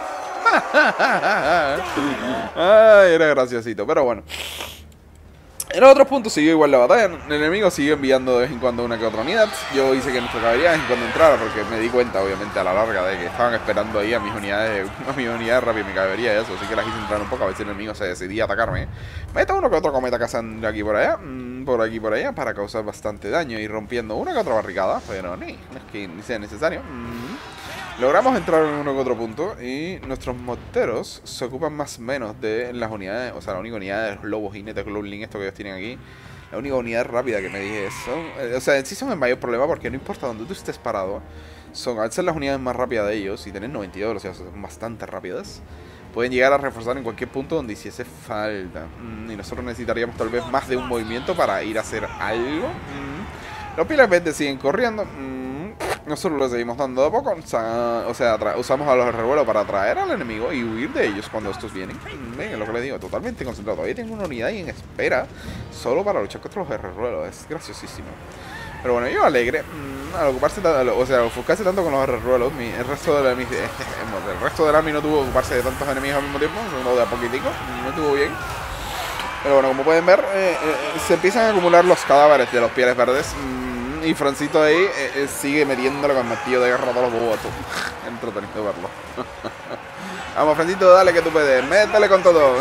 ahí. Ay, era graciosito, pero bueno. En los otros puntos siguió igual la batalla. El enemigo siguió enviando de vez en cuando una que otra unidad. Yo hice que nuestra caballería de vez en cuando entrara porque me di cuenta, obviamente, a la larga de que estaban esperando ahí a mis unidades, a mis unidades rápidas, mi caballería y eso. Así que las hice entrar un poco a ver si el enemigo se decidía a atacarme. Meta uno que otro cometa cazando aquí por allá, mmm, por aquí por allá, para causar bastante daño y rompiendo una que otra barricada. Pero ni, no es que ni sea necesario. Mm. Logramos entrar en uno que otro punto y nuestros morteros se ocupan más o menos de las unidades, o sea, la única unidad de los lobos jinetes Glowling, esto que ellos tienen aquí, la única unidad rápida que me dije son, eh, o sea, en sí son el mayor problema porque no importa donde tú estés parado, son, al ser las unidades más rápidas de ellos y tener noventa y dos velocidades, son bastante rápidas, pueden llegar a reforzar en cualquier punto donde hiciese falta. Mm, y nosotros necesitaríamos tal vez más de un movimiento para ir a hacer algo. Mm. Los pilas verdes siguen corriendo. Mm. Nosotros lo seguimos dando de a poco. O sea, o sea usamos a los revuelos para atraer al enemigo y huir de ellos cuando estos vienen. Ven, lo que les digo, totalmente concentrado. Todavía tengo una unidad y en espera solo para luchar contra los revuelos. Es graciosísimo. Pero bueno, yo alegre. Mmm, al ocuparse, o sea, al ofuscarse tanto con los revuelos, mi, el resto de la, mi, el resto del army no tuvo que ocuparse de tantos enemigos al mismo tiempo, solo de a poquitico. No estuvo bien. Pero bueno, como pueden ver, eh, eh, se empiezan a acumular los cadáveres de los pieles verdes. Mmm, y Francito ahí eh, eh, sigue metiéndole con el martillo de guerra a todos los bobos. Entretenido verlo. Vamos, Francito, dale que tú puedes. Métele con todo.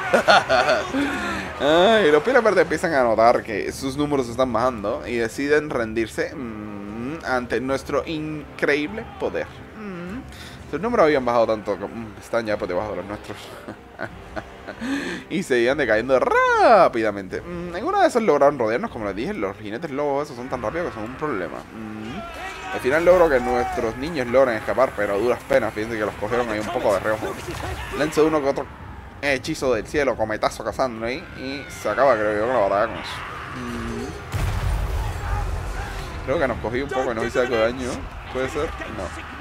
Ay, los pieles verdes empiezan a notar que sus números están bajando y deciden rendirse mmm, ante nuestro increíble poder. Mm. Sus números habían bajado tanto que mmm, están ya por debajo de los nuestros. Y seguían decayendo rápidamente. Mm, en una de esas lograron rodearnos, como les dije. Los jinetes lobos esos son tan rápidos que son un problema. Mm. Al final logro que nuestros niños logren escapar, pero a duras penas. Fíjense que los cogieron ahí un poco de reojo. Lanzó uno que otro hechizo del cielo, cometazo cazando ahí. Y se acaba, creo yo, con la batalla con eso. Mm. Creo que nos cogió un poco y nos hizo algo de daño. ¿Puede ser? No.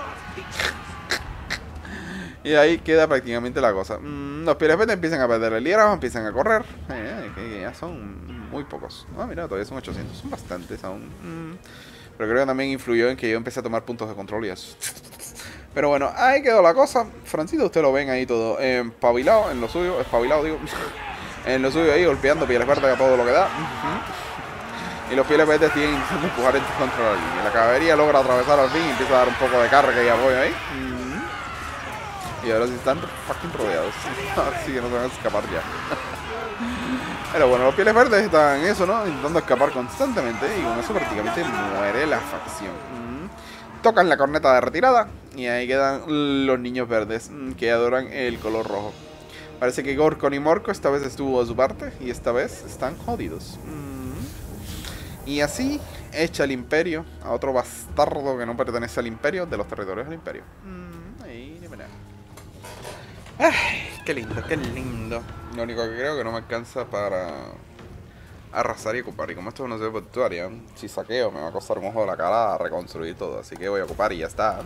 Y ahí queda prácticamente la cosa. Mm, los pieles verdes empiezan a perder el liderazgo, empiezan a correr. Eh, que, que ya son muy pocos. Ah, mira, todavía son ochocientos. Son bastantes aún. Mm. Pero creo que también influyó en que yo empecé a tomar puntos de control y eso. Pero bueno, ahí quedó la cosa. Francito, ustedes lo ven ahí todo empabilado en lo suyo. Espabilado, digo. En lo suyo ahí, golpeando pieles verdes a todo lo que da. Uh-huh. Y los pieles verdes siguen intentando empujar este contra la línea. La caballería logra atravesar al fin y empieza a dar un poco de carga y apoyo ahí. Mm. Y ahora sí están fucking rodeados. Así que no se van a escapar ya. Pero bueno, los pieles verdes están en eso, ¿no? Intentando escapar constantemente. Y con eso prácticamente muere la facción. Mm. Tocan la corneta de retirada. Y ahí quedan los niños verdes, que adoran el color rojo. Parece que Gorkon y Morko esta vez estuvo a su parte. Y esta vez están jodidos. Mm. Y así echa el imperio a otro bastardo que no pertenece al imperio, de los territorios del imperio. Mm. Ahí, ni manera. Ay, qué lindo, qué lindo. Lo único que creo que no me alcanza para arrasar y ocupar. Y como esto es una ciudad portuaria, si saqueo me va a costar un ojo de la cara a reconstruir todo. Así que voy a ocupar y ya está.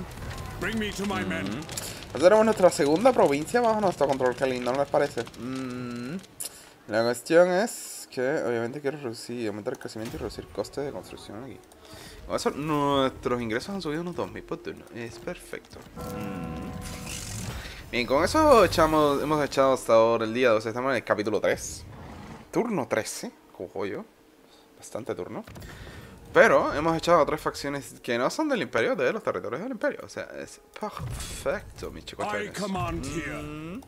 Mm. Tenemos nuestra segunda provincia bajo nuestro control. Qué lindo, ¿no les parece? Mm. La cuestión es que obviamente quiero reducir, aumentar el crecimiento y reducir costes de construcción aquí. Con eso nuestros ingresos han subido unos dos mil por turno. Es perfecto. Mm. Bien, con eso echamos, hemos echado hasta ahora el día dos. Estamos en el capítulo tres. Turno trece, cojo yo. Bastante turno. Pero hemos echado tres facciones que no son del imperio, de los territorios del imperio. O sea, es perfecto, mis chicos. Mm.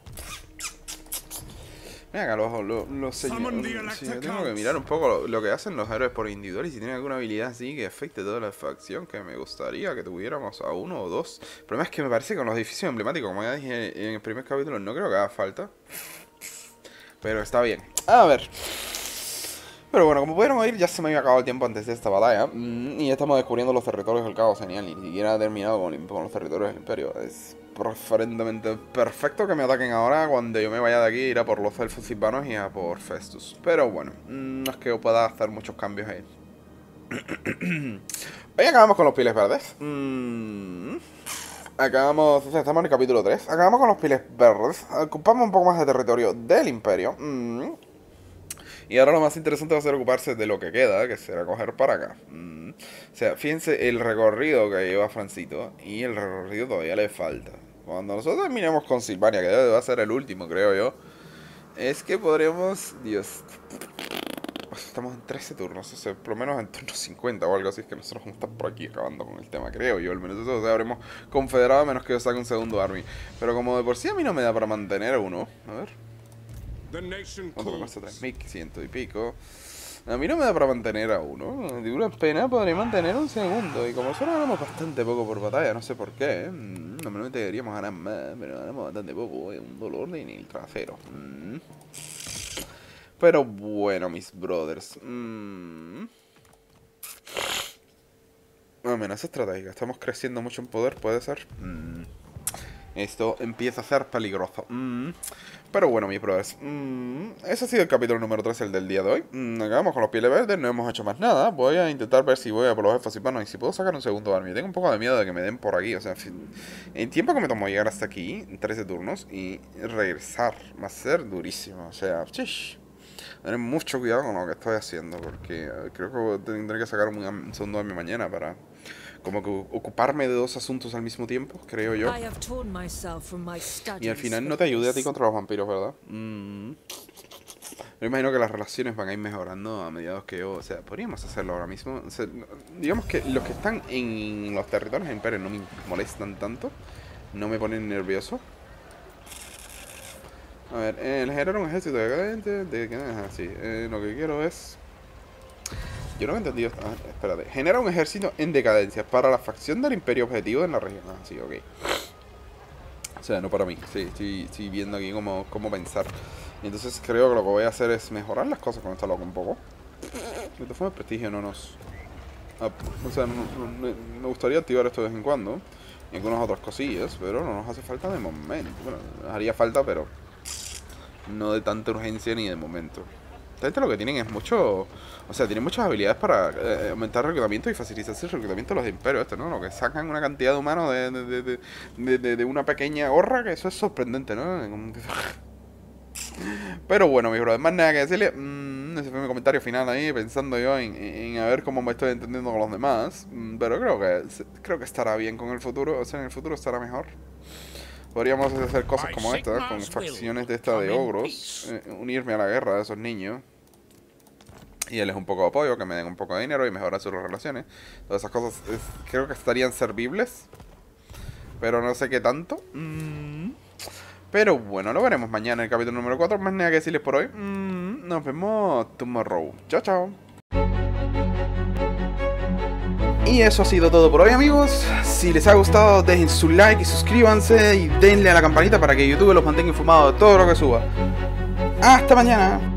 Mira acá los, los, los señores. Sí, yo tengo que mirar un poco lo, lo que hacen los héroes por individual y si tienen alguna habilidad así que afecte toda la facción, que me gustaría que tuviéramos a uno o dos. El problema es que me parece que con los edificios emblemáticos, como ya dije en el primer capítulo, no creo que haga falta. Pero está bien. A ver. Pero bueno, como pudieron oír, ya se me había acabado el tiempo antes de esta batalla. Y ya estamos descubriendo los territorios del caos, genial. Y ni siquiera he terminado con, con los territorios del imperio. Es preferentemente perfecto que me ataquen ahora. Cuando yo me vaya de aquí, ir a por los elfos silvanos y a por Festus. Pero bueno, no es que yo pueda hacer muchos cambios ahí. Hoy acabamos con los pieles verdes. Mm. Acabamos, o sea, estamos en el capítulo tres. Acabamos con los pieles verdes. Ocupamos un poco más de territorio del imperio. Mm. Y ahora lo más interesante va a ser ocuparse de lo que queda, que será coger para acá. Mm. O sea, fíjense el recorrido que lleva Francito. Y el recorrido todavía le falta. Cuando nosotros terminemos con Silvania, que va a ser el último, creo yo, es que podremos... Dios... estamos en trece turnos, o sea, por lo menos en turno cincuenta o algo así, es que nosotros vamos a estar por aquí acabando con el tema, creo yo, al menos eso, o sea, habremos confederado a menos que yo saque un segundo army. Pero como de por sí a mí no me da para mantener uno, a ver, ¿cuánto me cuesta? tres mil quinientos y pico. A mí no me da para mantener a uno, de una pena podría mantener un segundo, y como nosotros ganamos bastante poco por batalla, no sé por qué, mm, normalmente deberíamos ganar más, pero ganamos bastante poco, es un dolor de ni el trasero. Mm. Pero bueno, mis brothers. Mm. Amenaza estratégica. Estamos creciendo mucho en poder, puede ser. Mm. Esto empieza a ser peligroso. Mm. Pero bueno, mis brothers. Mm. Ese ha sido el capítulo número tres, el del día de hoy. Mm. Acabamos con los pieles verdes, no hemos hecho más nada. Voy a intentar ver si voy a por los jefes hispanos y si puedo sacar un segundo army. Tengo un poco de miedo de que me den por aquí. O sea, el tiempo que me tomó llegar hasta aquí, trece turnos, y regresar va a ser durísimo. O sea, chish. Tener mucho cuidado con lo que estoy haciendo, porque creo que tendré que sacar un segundo army mañana para como que ocuparme de dos asuntos al mismo tiempo, creo yo. Y al final no te ayude a ti contra los vampiros, ¿verdad? Mm. Yo imagino que las relaciones van a ir mejorando a mediados que yo, o sea, podríamos hacerlo ahora mismo. O sea, digamos que los que están en los territorios del imperio no me molestan tanto, no me ponen nervioso. A ver, el generar un ejército decadente, de que ajá, sí, eh, lo que quiero es... Yo no he entendido... Ah, espérate, genera un ejército en decadencia para la facción del imperio objetivo en la región. Ah, sí, ok. O sea, no para mí, sí, estoy, estoy viendo aquí cómo, cómo pensar. Y entonces creo que lo que voy a hacer es mejorar las cosas con esta loca un poco. De todas formas, el prestigio no nos... Ah, o sea, no, no, me, me gustaría activar esto de vez en cuando. Y algunas otras cosillas, pero no nos hace falta de momento. Bueno, nos haría falta, pero... no de tanta urgencia ni de momento. Esta gente lo que tienen es mucho... O sea, tienen muchas habilidades para eh, aumentar el reclutamiento y facilitarse el reclutamiento de los imperios. Este, ¿no? Lo que sacan una cantidad de humanos de, de, de, de, de, de una pequeña gorra, que eso es sorprendente, ¿no? Pero bueno, mis brothers, más nada que decirle. Mm, ese fue mi comentario final ahí, pensando yo en, en a ver cómo me estoy entendiendo con los demás. Mm, pero creo que creo que estará bien con el futuro. O sea, en el futuro estará mejor. Podríamos hacer cosas como esta, con facciones de esta de ogros, eh, unirme a la guerra de esos niños y darles un poco de apoyo, que me den un poco de dinero y mejorar sus relaciones. Todas esas cosas es, creo que estarían servibles, pero no sé qué tanto. Mm. Pero bueno, lo veremos mañana en el capítulo número cuatro. Más nada que decirles por hoy. Mm. Nos vemos tomorrow. Chao, chao. Y eso ha sido todo por hoy, amigos. Si les ha gustado, dejen su like y suscríbanse y denle a la campanita para que YouTube los mantenga informados de todo lo que suba. Hasta mañana.